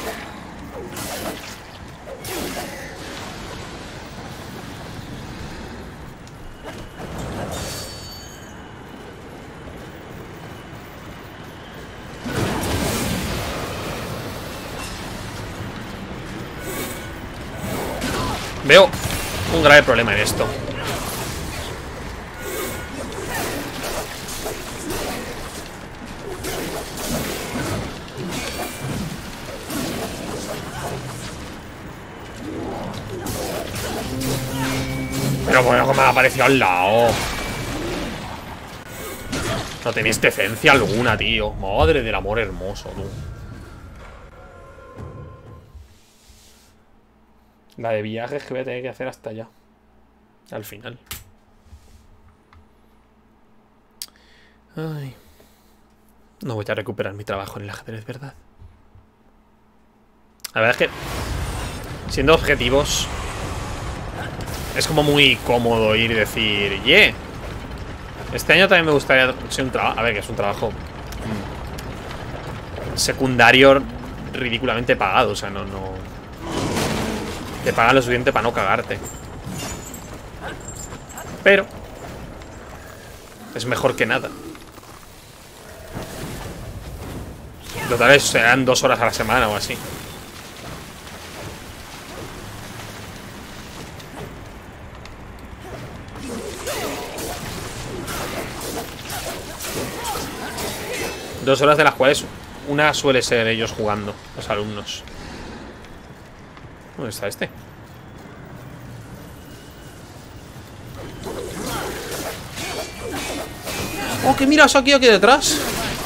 Veo un grave problema en esto. Pero bueno, que me ha aparecido al lado. No tenéis decencia alguna, tío. Madre del amor hermoso, tú. La de viajes que voy a tener que hacer hasta allá. Al final. Ay. No voy a recuperar mi trabajo en el ajedrez, ¿verdad? La verdad es que, siendo objetivos, es como muy cómodo ir y decir, yeah, este año también me gustaría ser un trabajo. A ver, que es un trabajo secundario ridículamente pagado. O sea, no te pagan lo suficiente para no cagarte. Pero es mejor que nada. Total, serán 2 horas a la semana o así. Dos horas de las cuales una suele ser ellos jugando, los alumnos. ¿Dónde está este? ¡Oh, que mira eso aquí detrás!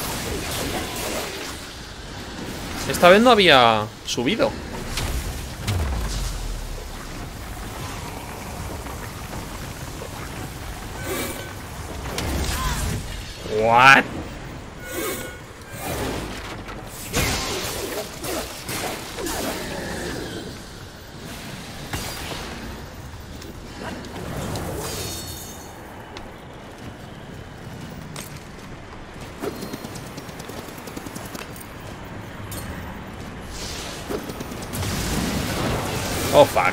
Esta vez no había subido. What? Oh, fuck.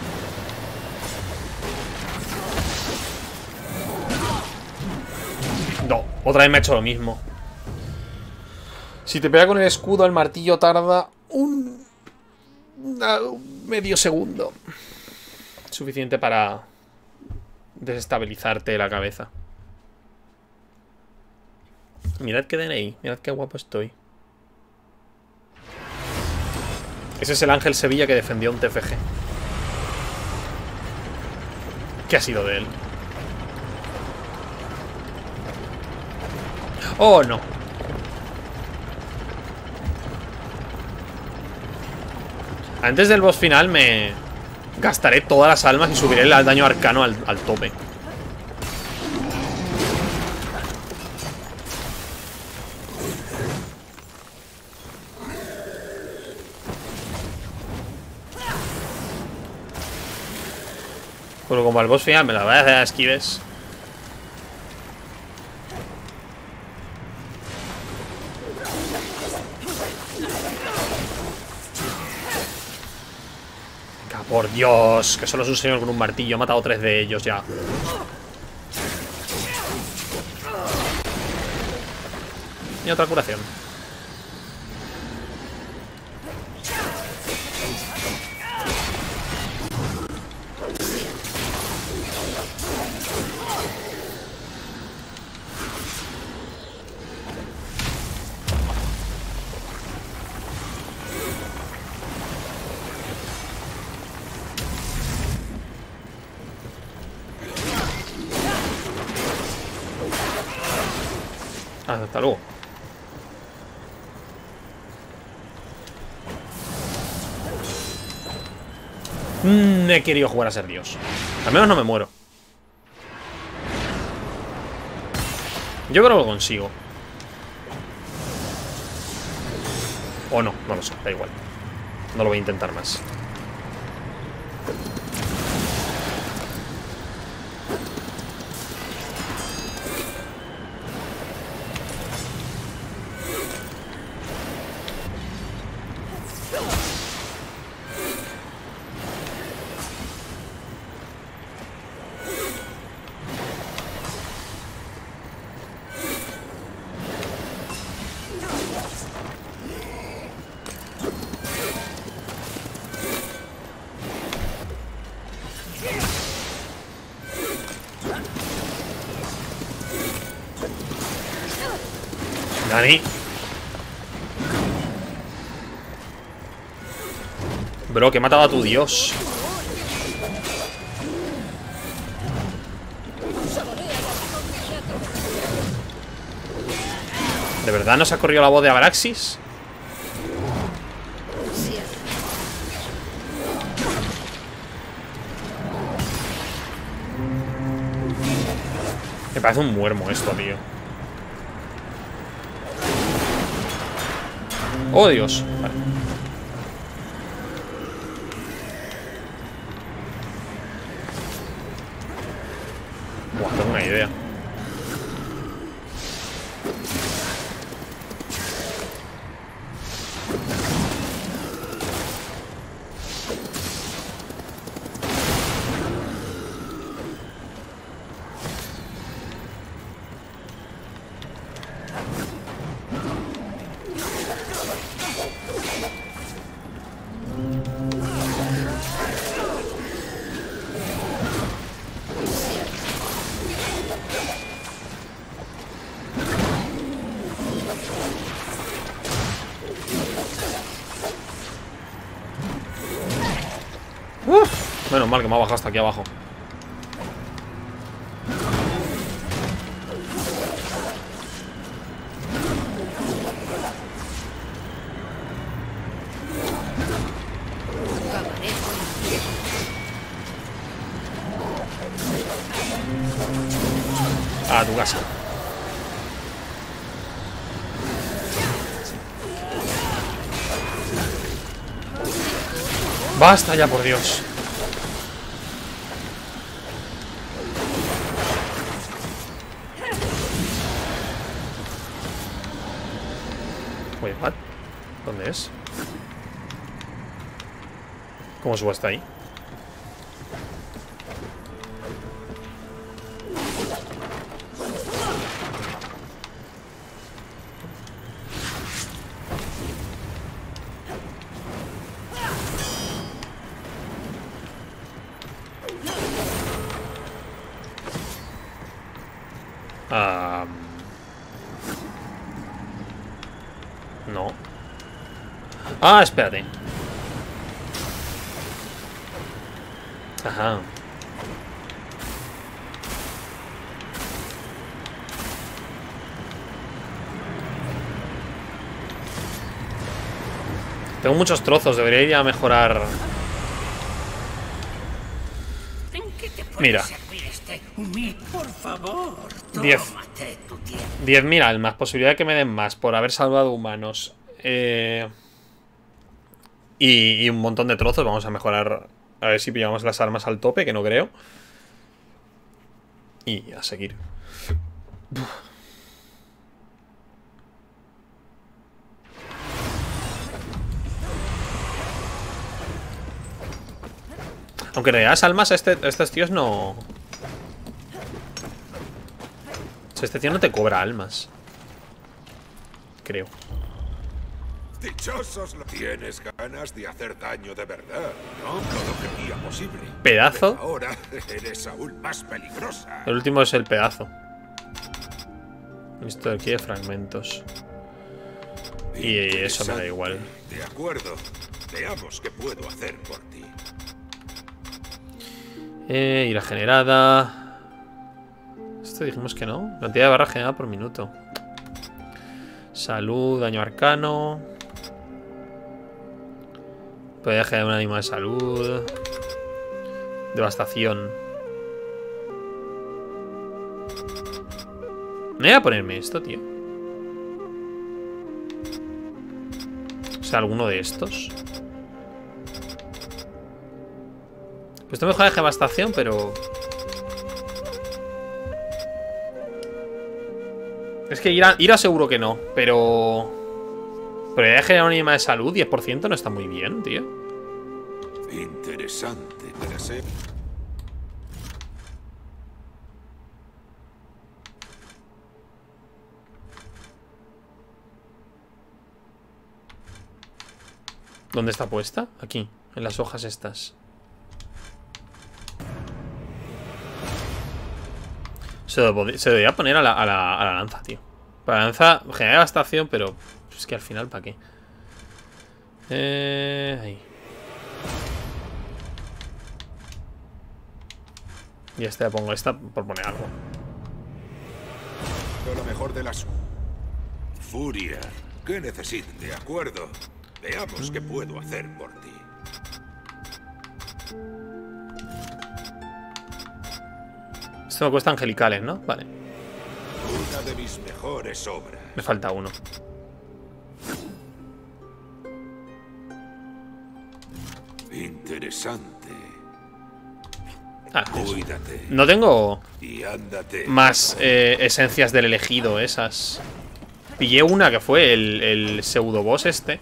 No, otra vez me ha hecho lo mismo. Si te pega con el escudo, el martillo tarda un medio segundo. Suficiente para desestabilizarte la cabeza. Mirad qué DNI, mirad qué guapo estoy. Ese es el Ángel Sevilla que defendió un TFG. ¿Qué ha sido de él? Oh, no. Antes del boss final me gastaré todas las almas y subiré el daño arcano al tope. Pero como al boss final me la voy a hacer a esquives. Venga, por Dios, que solo es un señor con un martillo. He matado 3 de ellos ya. Y otra curación. Hasta luego. He querido jugar a ser Dios. Al menos no me muero. Yo creo que lo consigo. O no, no lo sé, da igual. No lo voy a intentar más. Dani. Bro, que he matado a tu dios. ¿De verdad nos ha corrido la voz de Abraxis? Me parece un muermo esto, tío. Oh, Dios. Vale. Buah, tengo una idea. Menos mal que me ha bajado hasta aquí abajo. A tu casa. Basta ya, por Dios. Wait, what? ¿Dónde es? ¿Cómo subo hasta ahí? No. Ah, espérate. Ajá. Tengo muchos trozos, debería ir a mejorar. Mira. Por favor, 10.000 almas, posibilidad de que me den más por haber salvado humanos. Y un montón de trozos. Vamos a mejorar. A ver si pillamos las armas al tope, que no creo. Y a seguir. Aunque en realidad las almas a estos tíos no... O sea, este tío no te cobra almas. Creo. Dichosos lo tienes ganas de hacer daño de verdad, ¿no? Todo creía posible. Pedazo. Pero ahora eres aún más peligrosa. El último es el pedazo. Esto de aquí de fragmentos. Y eso me da igual. De acuerdo. Veamos qué puedo hacer por ti. Ira generada. Esto dijimos que no. Cantidad de barra generada por minuto. Salud, daño arcano. Podría generar un ánimo de salud. Devastación. No voy a ponerme esto, tío. O sea, alguno de estos. Pues esto mejora de devastación, pero... Es que Ira seguro que no, pero... Pero ya generar un ánima de salud, 10% no está muy bien, tío. Interesante para ser. ¿Dónde está puesta? Aquí, en las hojas estas. Se debería poner a la lanza, tío. Para la lanza genera devastación, pero es que al final, ¿para qué? Ahí. Y esta le pongo esta por poner algo. Lo mejor de las... Furia. ¿Qué necesitas? De acuerdo. Veamos qué puedo hacer por ti. Esto me cuesta angelicales, ¿no? Vale. Una de mis mejores obras. Me falta uno. Interesante. Ah, Cuídate. no tengo Y ándate. más esencias del elegido, esas. Pillé una que fue el pseudo boss este.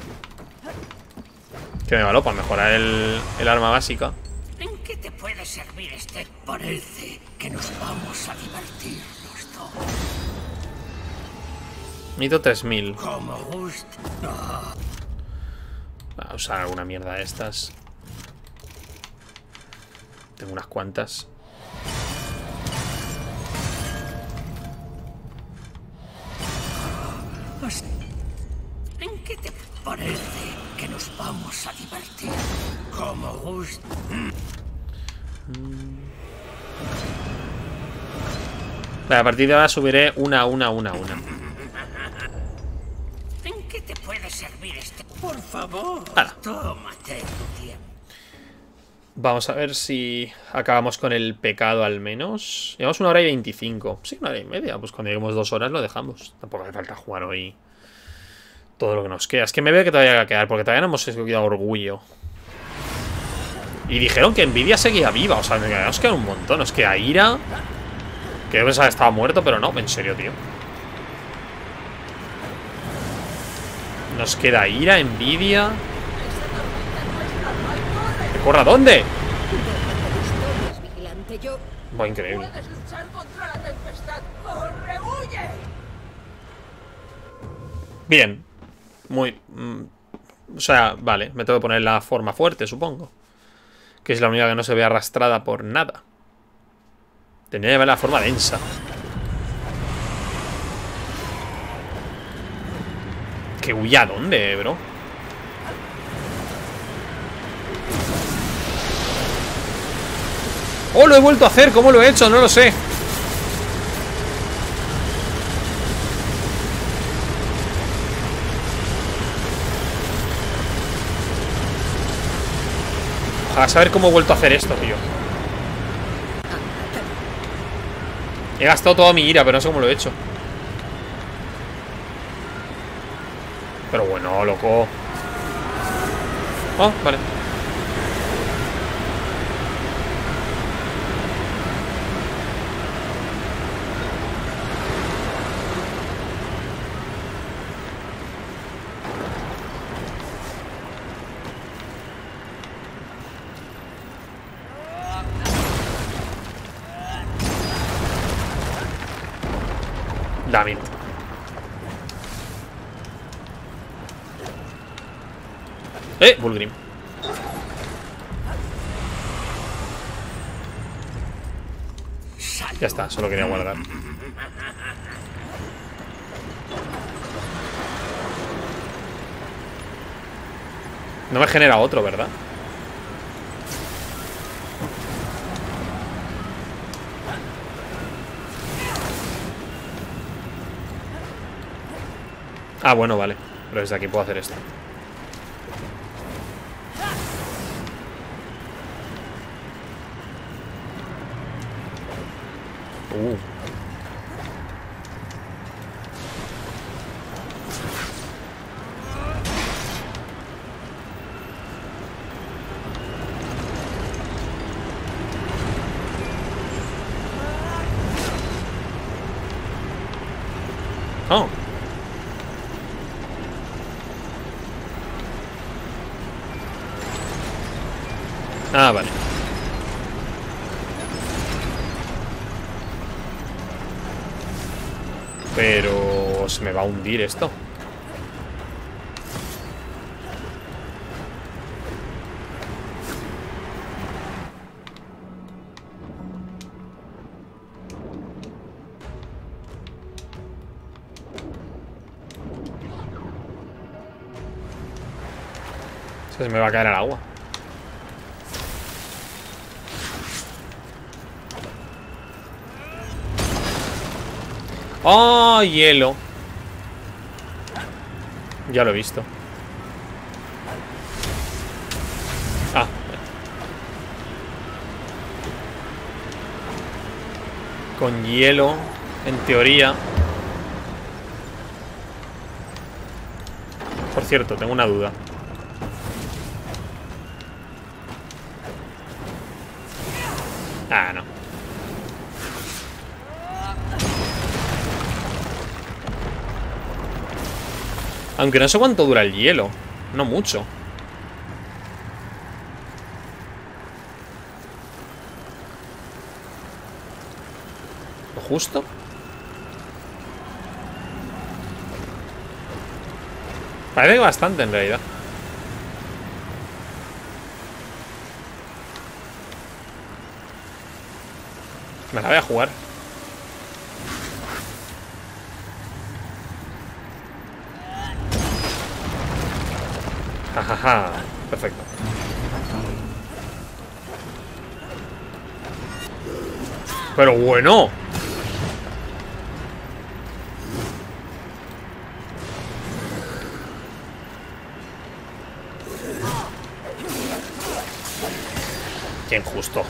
Que me való para mejorar el arma básica. ¿En qué te puede servir este? Parece que nos vamos a divertir los dos. Necesito 3000. Como guste. Voy a usar alguna mierda de estas. Tengo unas cuantas. ¿En qué te parece que nos vamos a divertir? Como guste. Vale, a partir de ahora subiré una. ¿En qué te puede servir este? Por favor, Hala. tómate tu tiempo. Vamos a ver si acabamos con el pecado al menos. Llevamos 1 hora y 25. Sí, 1 hora y media. Pues cuando lleguemos 2 horas lo dejamos. Tampoco hace falta jugar hoy todo lo que nos queda. Es que me veo que todavía va a quedar, porque todavía no hemos escogido orgullo. Y dijeron que Nvidia seguía viva. O sea, nos queda un montón. Nos queda Ira, que yo pensaba que estaba muerto, pero no. En serio, tío. Nos queda Ira, Nvidia. ¿Que corra dónde? Va, increíble. Puedes luchar contra la tempestad. ¡Corre, huye! Bien. Muy... o sea, vale. Me tengo que poner la forma fuerte, supongo. Que es la única que no se ve arrastrada por nada. Tendría que llevar la forma densa. ¿Que huya a dónde, bro? ¡Oh, lo he vuelto a hacer! ¿Cómo lo he hecho? No lo sé. Ojalá saber cómo he vuelto a hacer esto, tío. He gastado toda mi ira, pero no sé cómo lo he hecho. Pero bueno, loco. Oh, vale. Damn it. Vulgrim. Ya está, solo quería guardar. No me genera otro, ¿verdad? Ah, bueno, vale. Pero desde aquí puedo hacer esto. Oh. Ah, vale. Pero se me va a hundir esto. Se me va a caer al agua. ¡Oh, hielo! Ya lo he visto. Ah. Con hielo, en teoría. Por cierto, tengo una duda. Ah, no. Aunque no sé cuánto dura el hielo. No mucho. ¿Lo justo? Parece que bastante en realidad. Me la voy a jugar. Jajaja, perfecto. Pero bueno. Qué injusto.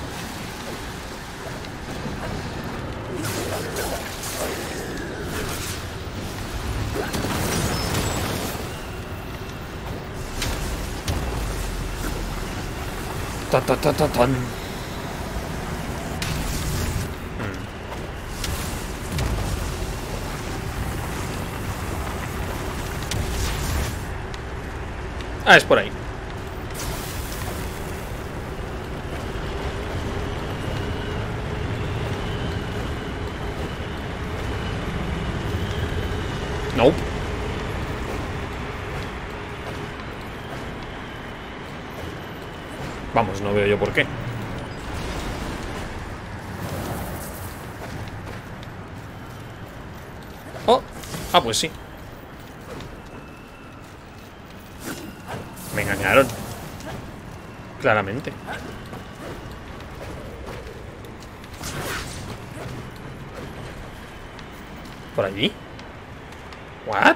Tan, tan, tan, tan, tan. Ah, es por ahí. Nope. Vamos, no veo yo por qué. Oh, ah, pues sí. engañaron. Claramente. ¿Por allí? ¿What?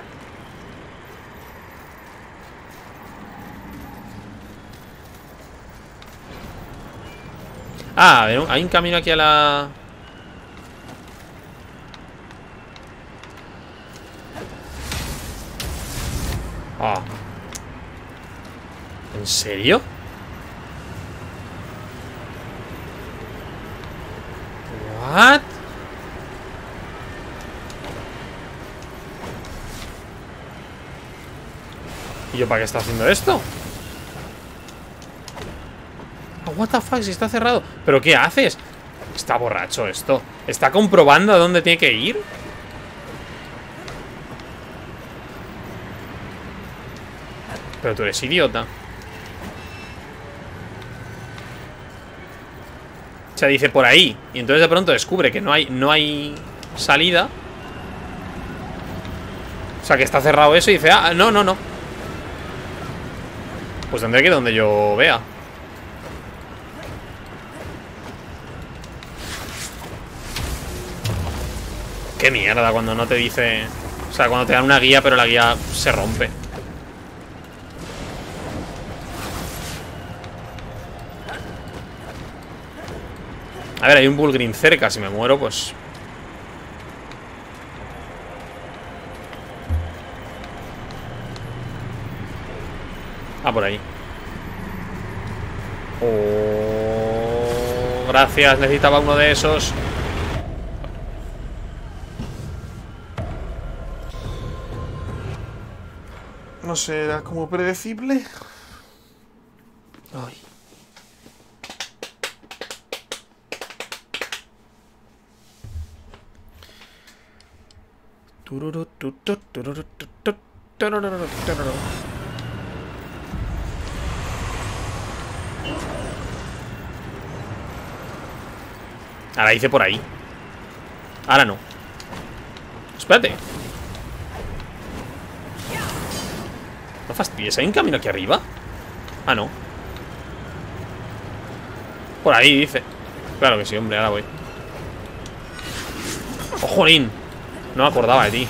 Ah, a ver, hay un camino aquí a la... Ah. ¿En serio? ¿What? ¿Y yo para qué está haciendo esto? Oh, what the fuck, si está cerrado. ¿Pero qué haces? Está borracho esto. ¿Está comprobando a dónde tiene que ir? Pero tú eres idiota. O sea, dice por ahí. Y entonces de pronto descubre que no hay salida. O sea, que está cerrado eso y dice, ah, no, no, no. Pues tendré que ir donde yo vea. Qué mierda cuando no te dice... O sea, cuando te dan una guía pero la guía se rompe. A ver, hay un Bullgreen cerca. Si me muero, pues... Ah, por ahí. Oh, gracias, necesitaba uno de esos. No sé, era como predecible. Ay. Ahora hice por ahí. Ahora no. Espérate. No fastidies, ¿hay un camino aquí arriba? Ah, no. Por ahí, dice. Claro que sí, hombre, ahora voy. ¡Oh, jolín! No me acordaba de ti.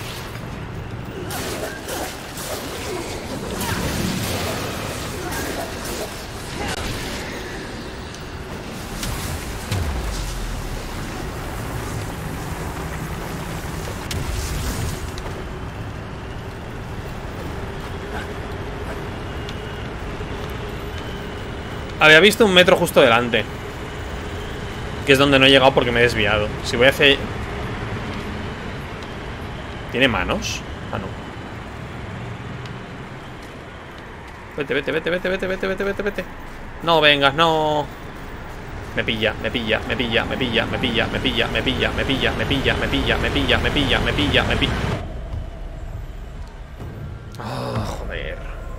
Había visto un metro justo delante, que es donde no he llegado porque me he desviado. Si voy hacia... ¿Tiene manos? Ah, no. Vete, vete, vete, vete, vete, vete, vete, vete, vete. No vengas, no. Me pilla, me pilla, me pilla, me pilla, me pilla, me pilla, me pilla, me pilla, me pilla, me pilla, me pilla, me pilla, me pilla, me pilla. Ah, joder.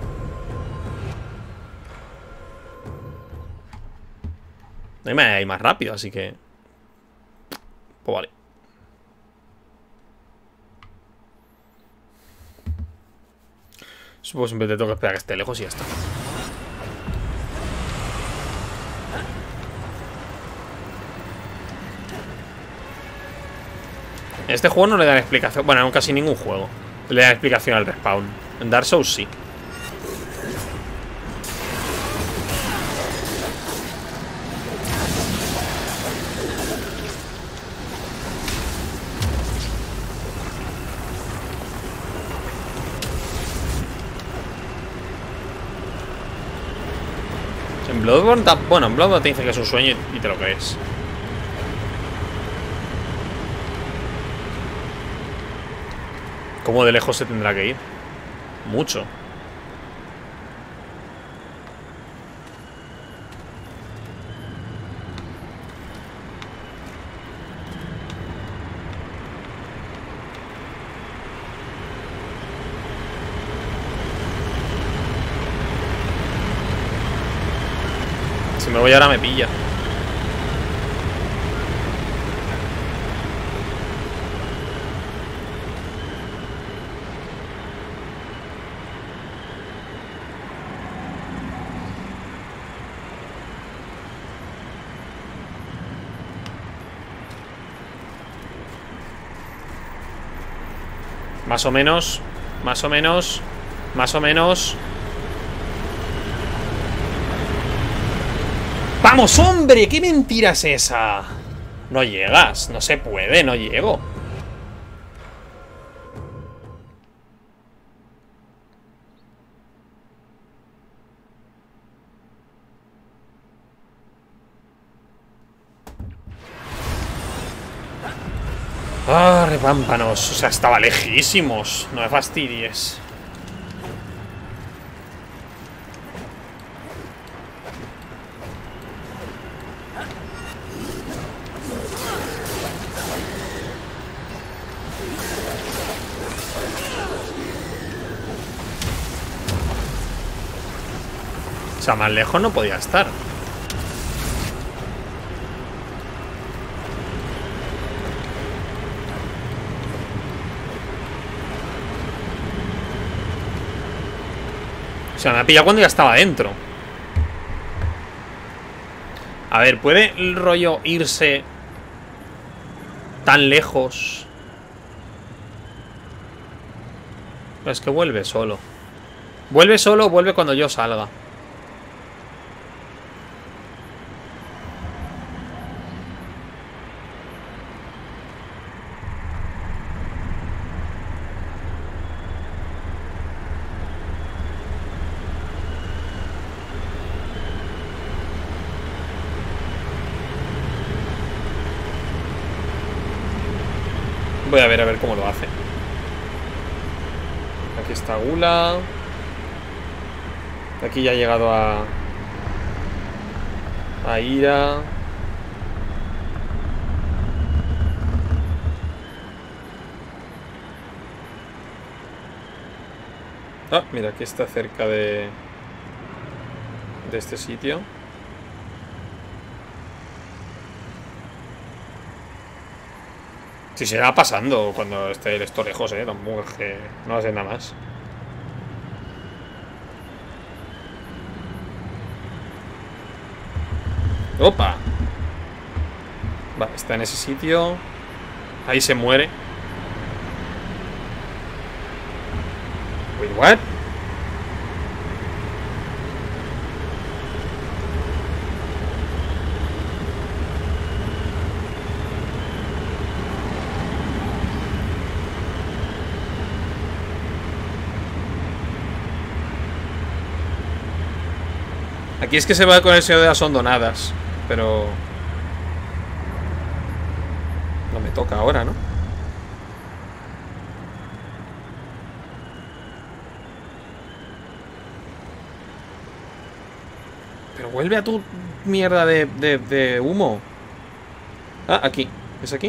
No hay manera de ir más rápido, así que... Pues vale. Supongo que siempre te tengo que esperar a que esté lejos y ya está. En este juego no le dan explicación. Bueno, en casi ningún juego le dan explicación al respawn. En Dark Souls sí. En Bloodborne, bueno, en Bloodborne te dice que es un sueño y te lo crees. ¿Cómo de lejos se tendrá que ir? Mucho. Si me voy ahora me pilla. Más o menos. Más o menos. Más o menos. ¡Vamos, hombre! ¿Qué mentira es esa? No llegas. No se puede, no llego. Ah, repámpanos. O sea, estaba lejísimos. No me fastidies. O sea, más lejos no podía estar. O sea, me ha pillado cuando ya estaba dentro. A ver, ¿puede el rollo irse tan lejos? Es que vuelve solo. Vuelve solo o vuelve cuando yo salga. Voy a ver cómo lo hace. Aquí está Gula. Aquí ya ha llegado a Ira. Ah, mira, aquí está cerca de este sitio. Si se va pasando cuando esté esto lejos, tampoco es que no hace nada más. ¡Opa! Vale, está en ese sitio. Ahí se muere. Wait, what? Aquí es que se va con el señor de las hondonadas. Pero... no me toca ahora, ¿no? Pero vuelve a tu mierda de humo. Ah, aquí. ¿Es aquí?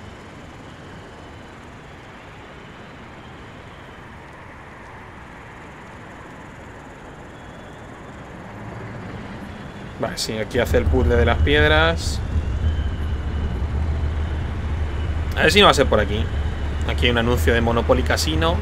Vale, sí, aquí hace el puzzle de las piedras. A ver si no va a ser por aquí. Aquí hay un anuncio de Monopoly Casino.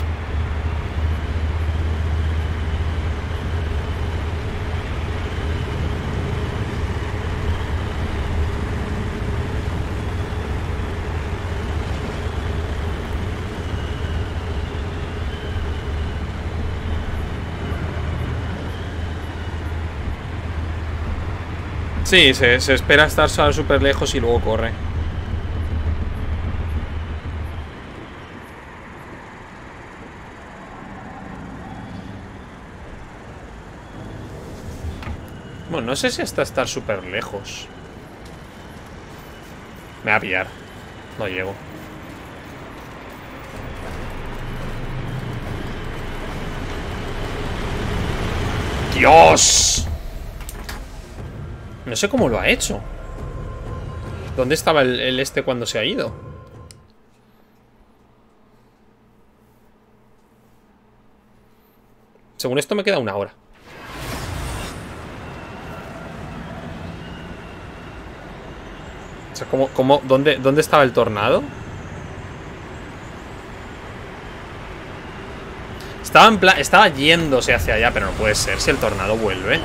Sí, se espera estar súper lejos y luego corre. Bueno, no sé si hasta estar súper lejos. Me va a pillar. No llego. ¡Dios! No sé cómo lo ha hecho. ¿Dónde estaba el este cuando se ha ido? Según esto me queda una hora. O sea, ¿dónde estaba el tornado? Estaba yéndose hacia allá, pero no puede ser si el tornado vuelve.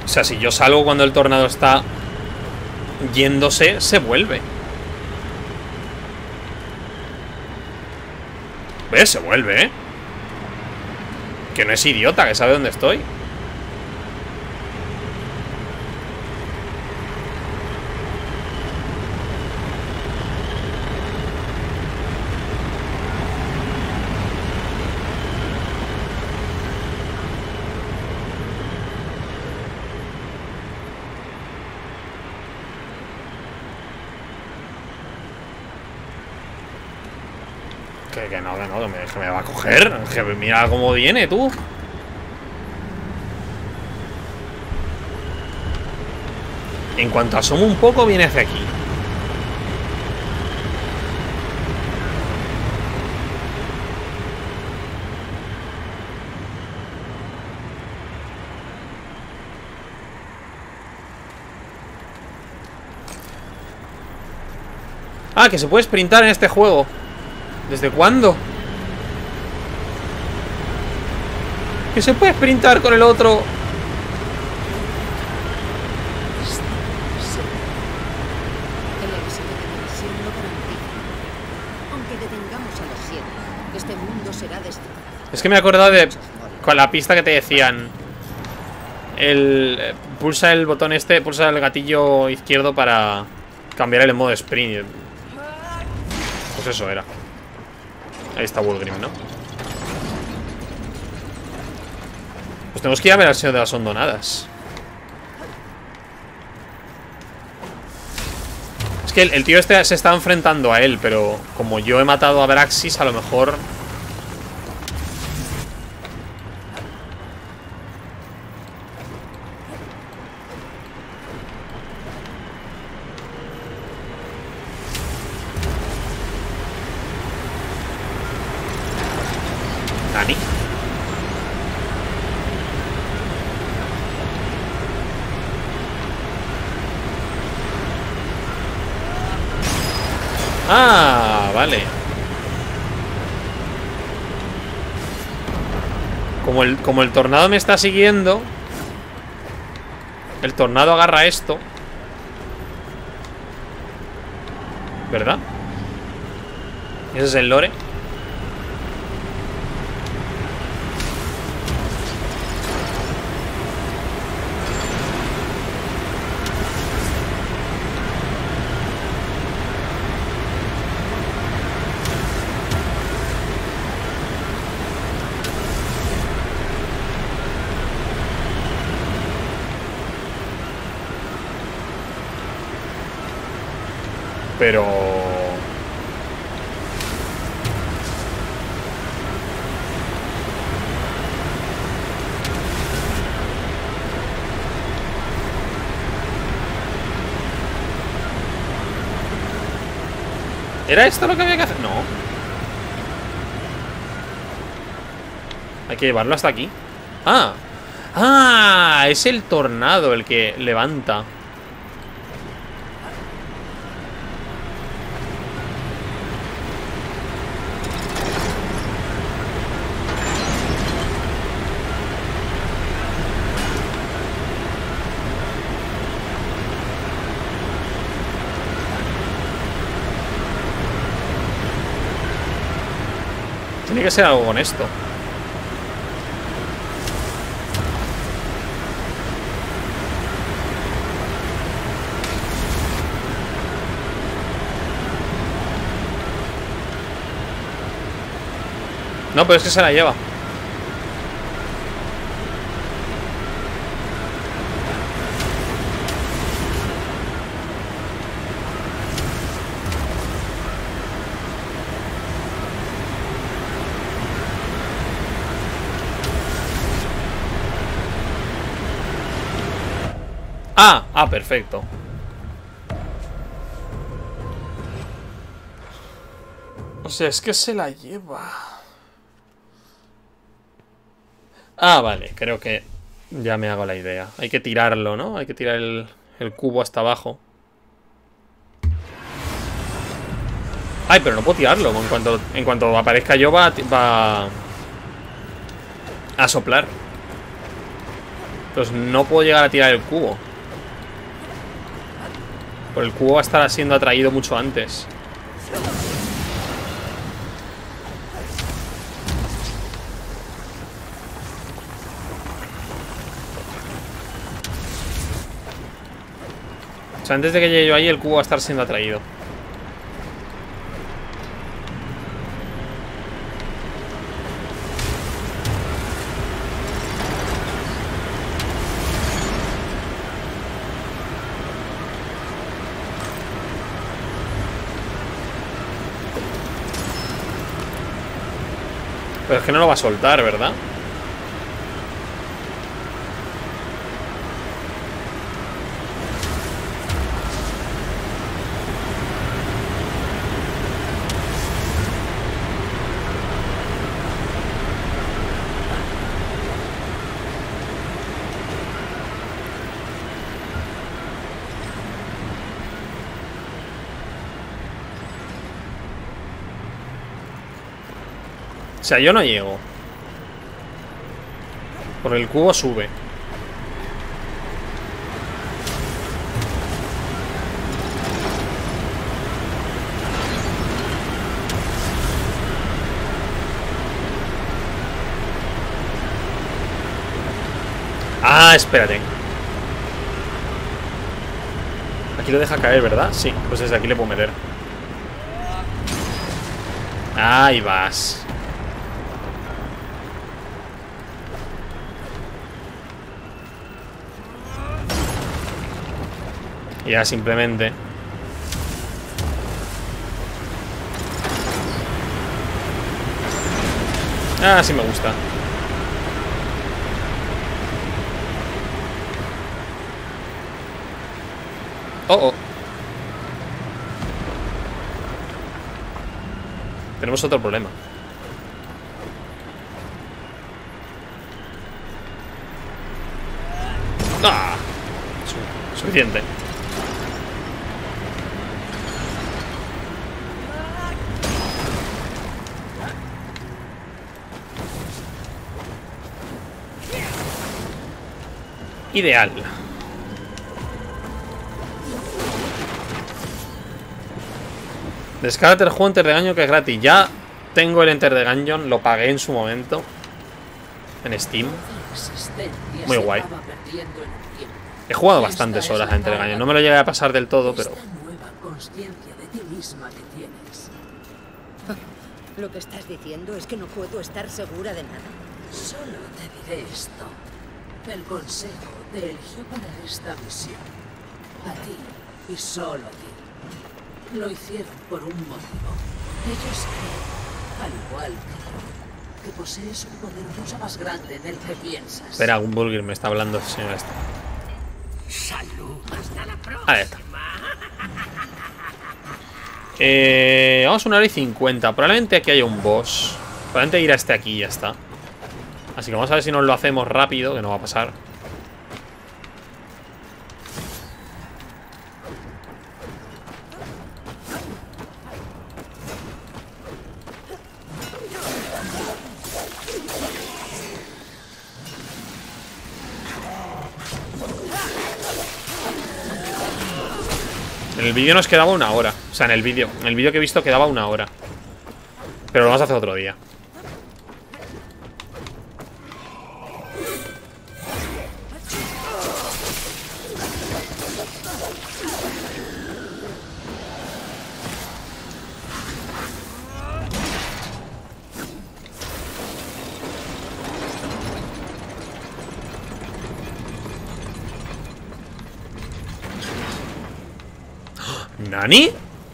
O sea, si yo salgo cuando el tornado está yéndose, se vuelve. ¿Ves? Se vuelve, ¿eh? Que no es idiota, que sabe dónde estoy. Que no, que me va a coger. Que mira cómo viene, tú. En cuanto asomo un poco, viene hacia aquí. Ah, que se puede sprintar en este juego. ¿Desde cuándo? Que se puede sprintar con el otro. El éxito de la misión lo garantiza. Aunque detengamos a los 7, este mundo será destruido. Es que me he acordado de... Con la pista que te decían. Pulsa el botón este, pulsa el gatillo izquierdo para cambiar el modo sprint. Pues eso era. Ahí está Walgrim, ¿no? Pues tenemos que ir a ver al Señor de las Hondonadas. Es que el tío este se está enfrentando a él, pero como yo he matado a Braxis, a lo mejor... ¿Nani? Ah, vale. Como el tornado me está siguiendo, el tornado agarra esto, ¿verdad? Ese es el lore. Pero... ¿era esto lo que había que hacer? No. Hay que llevarlo hasta aquí. Ah. Ah, es el tornado el que levanta. Tiene que ser algo con esto. No, pero es que se la lleva. Ah, perfecto. O sea, es que se la lleva. Ah, vale, creo que ya me hago la idea. Hay que tirarlo, ¿no? Hay que tirar el cubo hasta abajo. Ay, pero no puedo tirarlo. En cuanto aparezca yo va a soplar. Entonces no puedo llegar a tirar el cubo. Pero el cubo va a estar siendo atraído mucho antes. O sea, antes de que llegue yo ahí, el cubo va a estar siendo atraído. Pero es que no lo va a soltar, ¿verdad? O sea, yo no llego. Por el cubo sube. Ah, espérate. Aquí lo deja caer, ¿verdad? Sí, pues desde aquí le puedo meter. Ahí vas. Y ya simplemente... Ah, sí me gusta. Oh, oh. Tenemos otro problema. Ah, suficiente. Ideal. Descárgate el juego Enter the Gungeon, que es gratis. Ya tengo el Enter the Gungeon, lo pagué en su momento en Steam. Muy guay. He jugado bastantes horas a Enter the Gungeon. No me lo llegué a pasar del todo, pero... Lo que estás diciendo es que no puedo estar segura de nada. Solo te diré esto. El Consejo te eligió para esta misión. A ti y solo a ti. Lo hicieron por un motivo. Ellos creen, al igual que yo, que posees un poder mucho más grande del que piensas. Espera, un Burger me está hablando, señor este. Salud, hasta la próxima. Ahí está. Vamos a 1:50. Probablemente aquí haya un boss. Probablemente ir a este aquí y ya está. Así que vamos a ver si nos lo hacemos rápido, que no va a pasar. En el vídeo nos quedaba 1 hora. O sea, en el vídeo que he visto quedaba 1 hora. Pero lo vamos a hacer otro día. ¿Nani?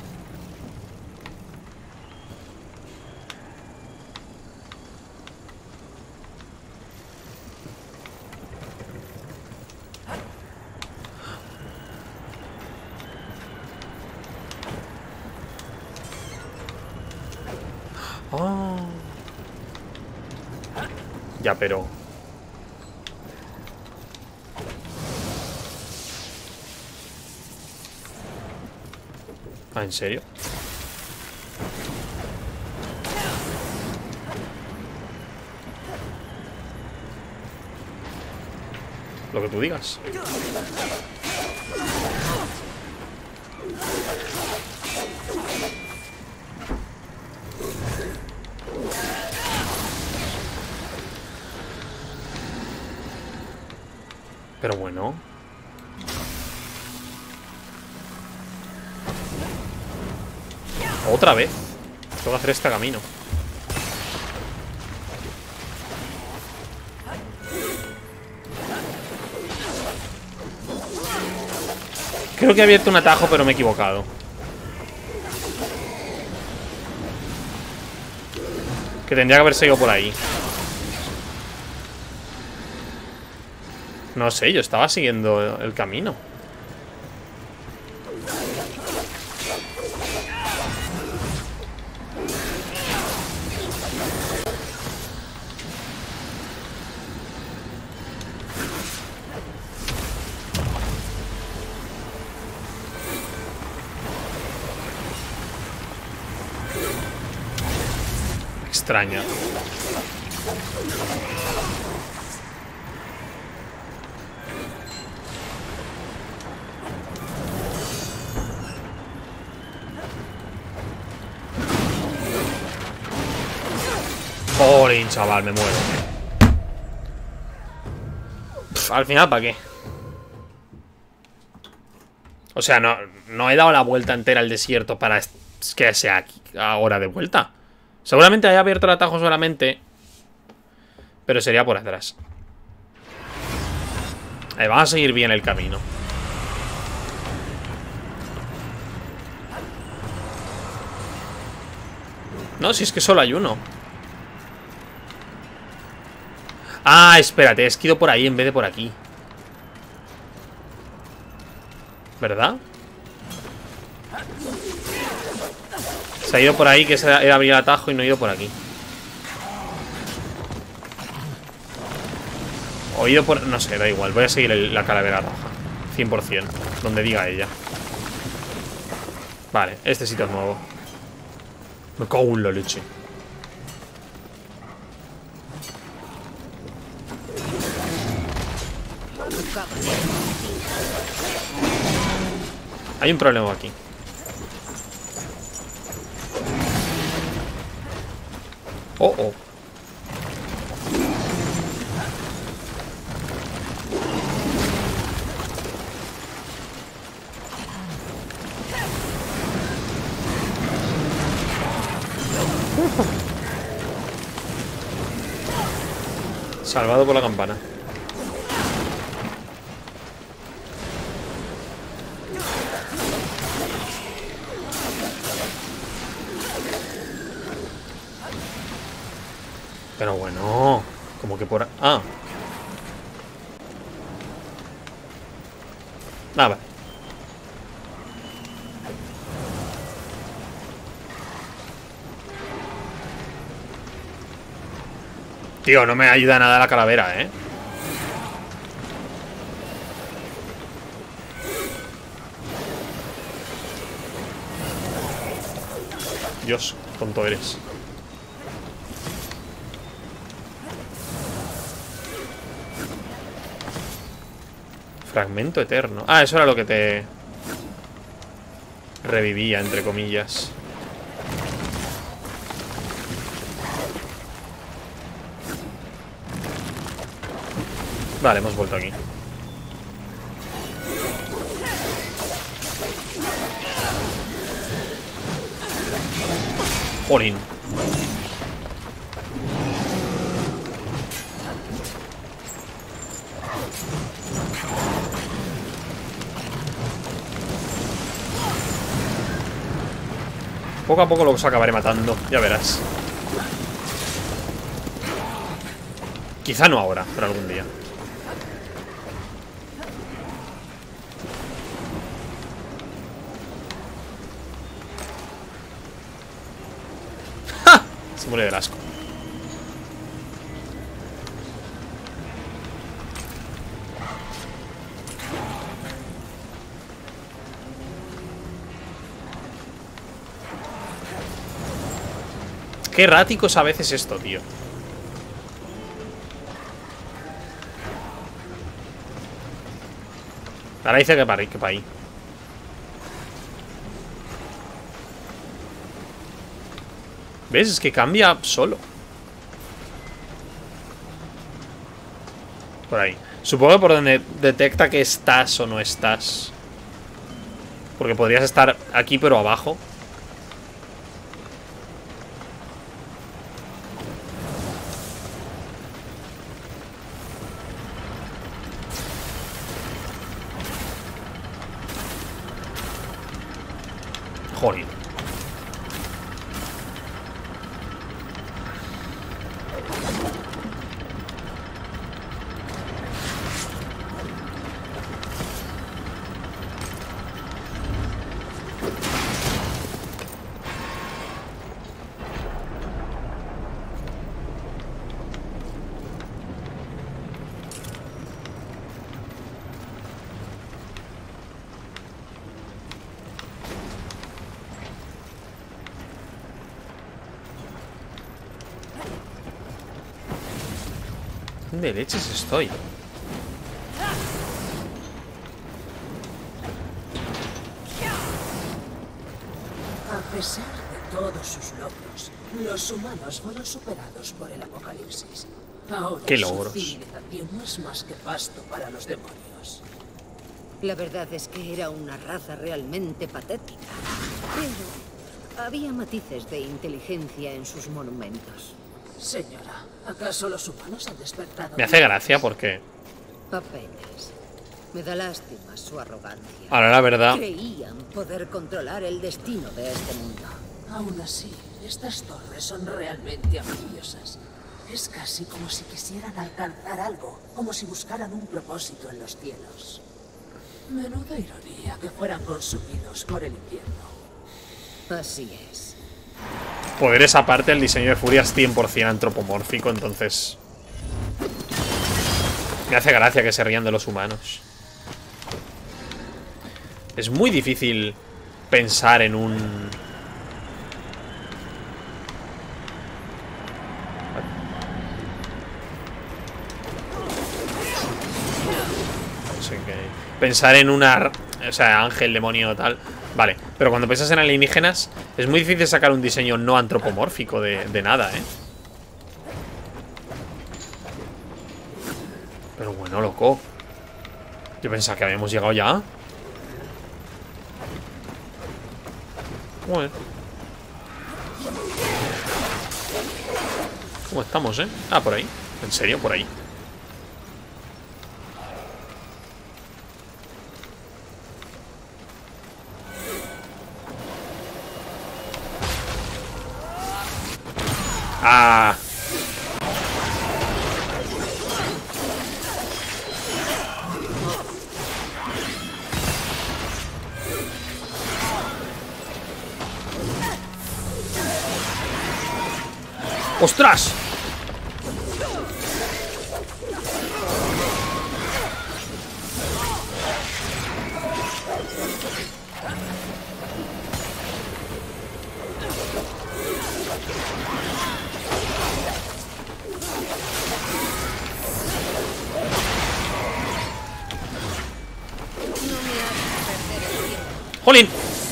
Oh. Ya, pero... Ah, ¿en serio? Lo que tú digas. Pero bueno. Otra vez. Tengo que hacer este camino. Creo que he abierto un atajo, pero me he equivocado. Que tendría que haber seguido por ahí. No sé, yo estaba siguiendo el camino. Extraña. Jolín, chaval, me muero. Al final, ¿para qué? O sea, no he dado la vuelta entera al desierto para que sea aquí ahora de vuelta. Seguramente haya abierto el atajo solamente, pero sería por atrás. Vamos a seguir bien el camino. No, si es que solo hay uno. Ah, espérate, es que he ido por ahí en vez de por aquí. ¿Verdad? Se ha ido por ahí, que era abrir el atajo, y no he ido por aquí. O he ido por... no sé, da igual. Voy a seguir la calavera roja 100%, donde diga ella. Vale, este sitio es nuevo. Me cago en la leche. Hay un problema aquí. Oh, oh. Salvado por la campana. Pero bueno, como que por... ah. Vale. Tío, no me ayuda nada la calavera, ¿eh? Dios, tonto eres. Fragmento eterno. Ah, eso era lo que te revivía, entre comillas. Vale, hemos vuelto aquí. Jolín. Poco a poco los acabaré matando, ya verás. Quizá no ahora, pero algún día. ¡Ja! Se muere del asco. Qué errático es a veces esto, tío. Ahora dice que para ahí. ¿Ves? Es que cambia solo. Por ahí. Supongo que por donde detecta que estás o no estás. Porque podrías estar aquí pero abajo. Joder. ¿Dónde leches estoy? A pesar de todos sus logros, los humanos fueron superados por el apocalipsis. Ahora ¿Qué su logros? civilización no es más que pasto para los demonios. La verdad es que era una raza realmente patética. Pero había matices de inteligencia en sus monumentos. Señora, ¿acaso los humanos han despertado? Me hace gracia porque... Apenas. Me da lástima su arrogancia. Ahora la verdad... Creían poder controlar el destino de este mundo. Aún así, estas torres son realmente ambiciosas. Es casi como si quisieran alcanzar algo, como si buscaran un propósito en los cielos. Menuda ironía que fueran consumidos por el infierno. Así es. Poderes aparte, el diseño de Furia es 100% antropomórfico, entonces... Me hace gracia que se rían de los humanos. Es muy difícil pensar en un... No sé qué... Pensar en una... O sea, ángel, demonio, tal... Vale, pero cuando piensas en alienígenas es muy difícil sacar un diseño no antropomórfico de nada, ¿eh? Pero bueno, loco. Yo pensaba que habíamos llegado ya. Bueno. ¿Cómo estamos, eh? Ah, por ahí. ¿En serio? Por ahí. Ah. ¡Ostras! ¡Jolín!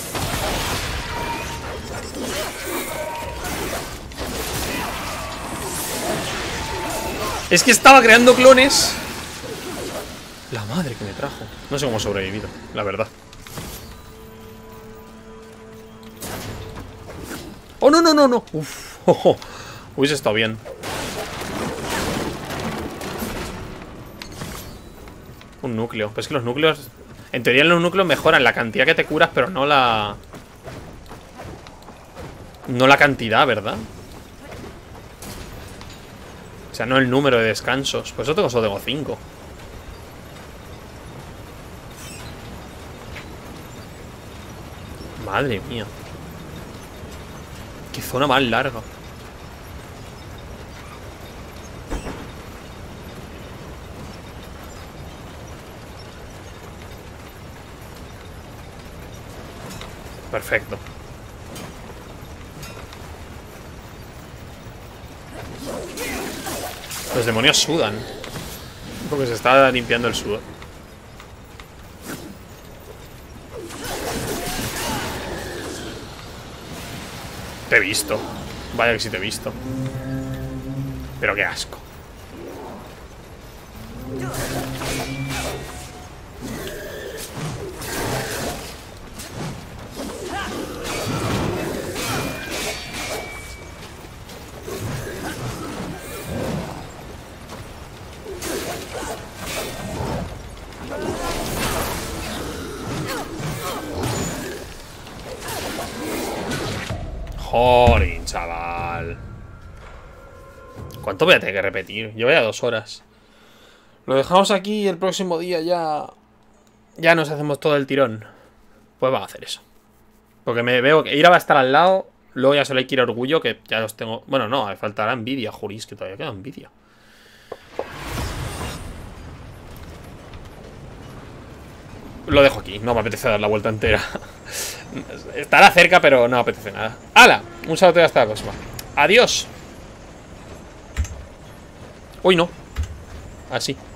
Es que estaba creando clones. La madre que me trajo. No sé cómo he sobrevivido, la verdad. ¡Oh, no, no, no, no! Uf, oh. Hubiese estado bien. Un núcleo. Pues es que los núcleos... En teoría los núcleos mejoran la cantidad que te curas, pero no la... No la cantidad, ¿verdad? O sea, no el número de descansos. Pues solo tengo 5. Madre mía. Qué zona más larga. Perfecto. Los demonios sudan. Porque se está limpiando el sudor. Te he visto. Vaya que sí te he visto. Pero qué asco. Jolín, chaval. ¿Cuánto voy a tener que repetir? Llevo ya 2 horas. Lo dejamos aquí y el próximo día ya nos hacemos todo el tirón. Pues vamos a hacer eso. Porque me veo que Ira va a estar al lado. Luego ya solo hay que ir a Orgullo, que ya los tengo. Bueno, no, me faltará Envidia, Juris, que todavía queda Envidia. Lo dejo aquí, no me apetece dar la vuelta entera. Estará cerca, pero no me apetece nada. ¡Hala! Un saludo y hasta la próxima. ¡Adiós! Uy, no. Así.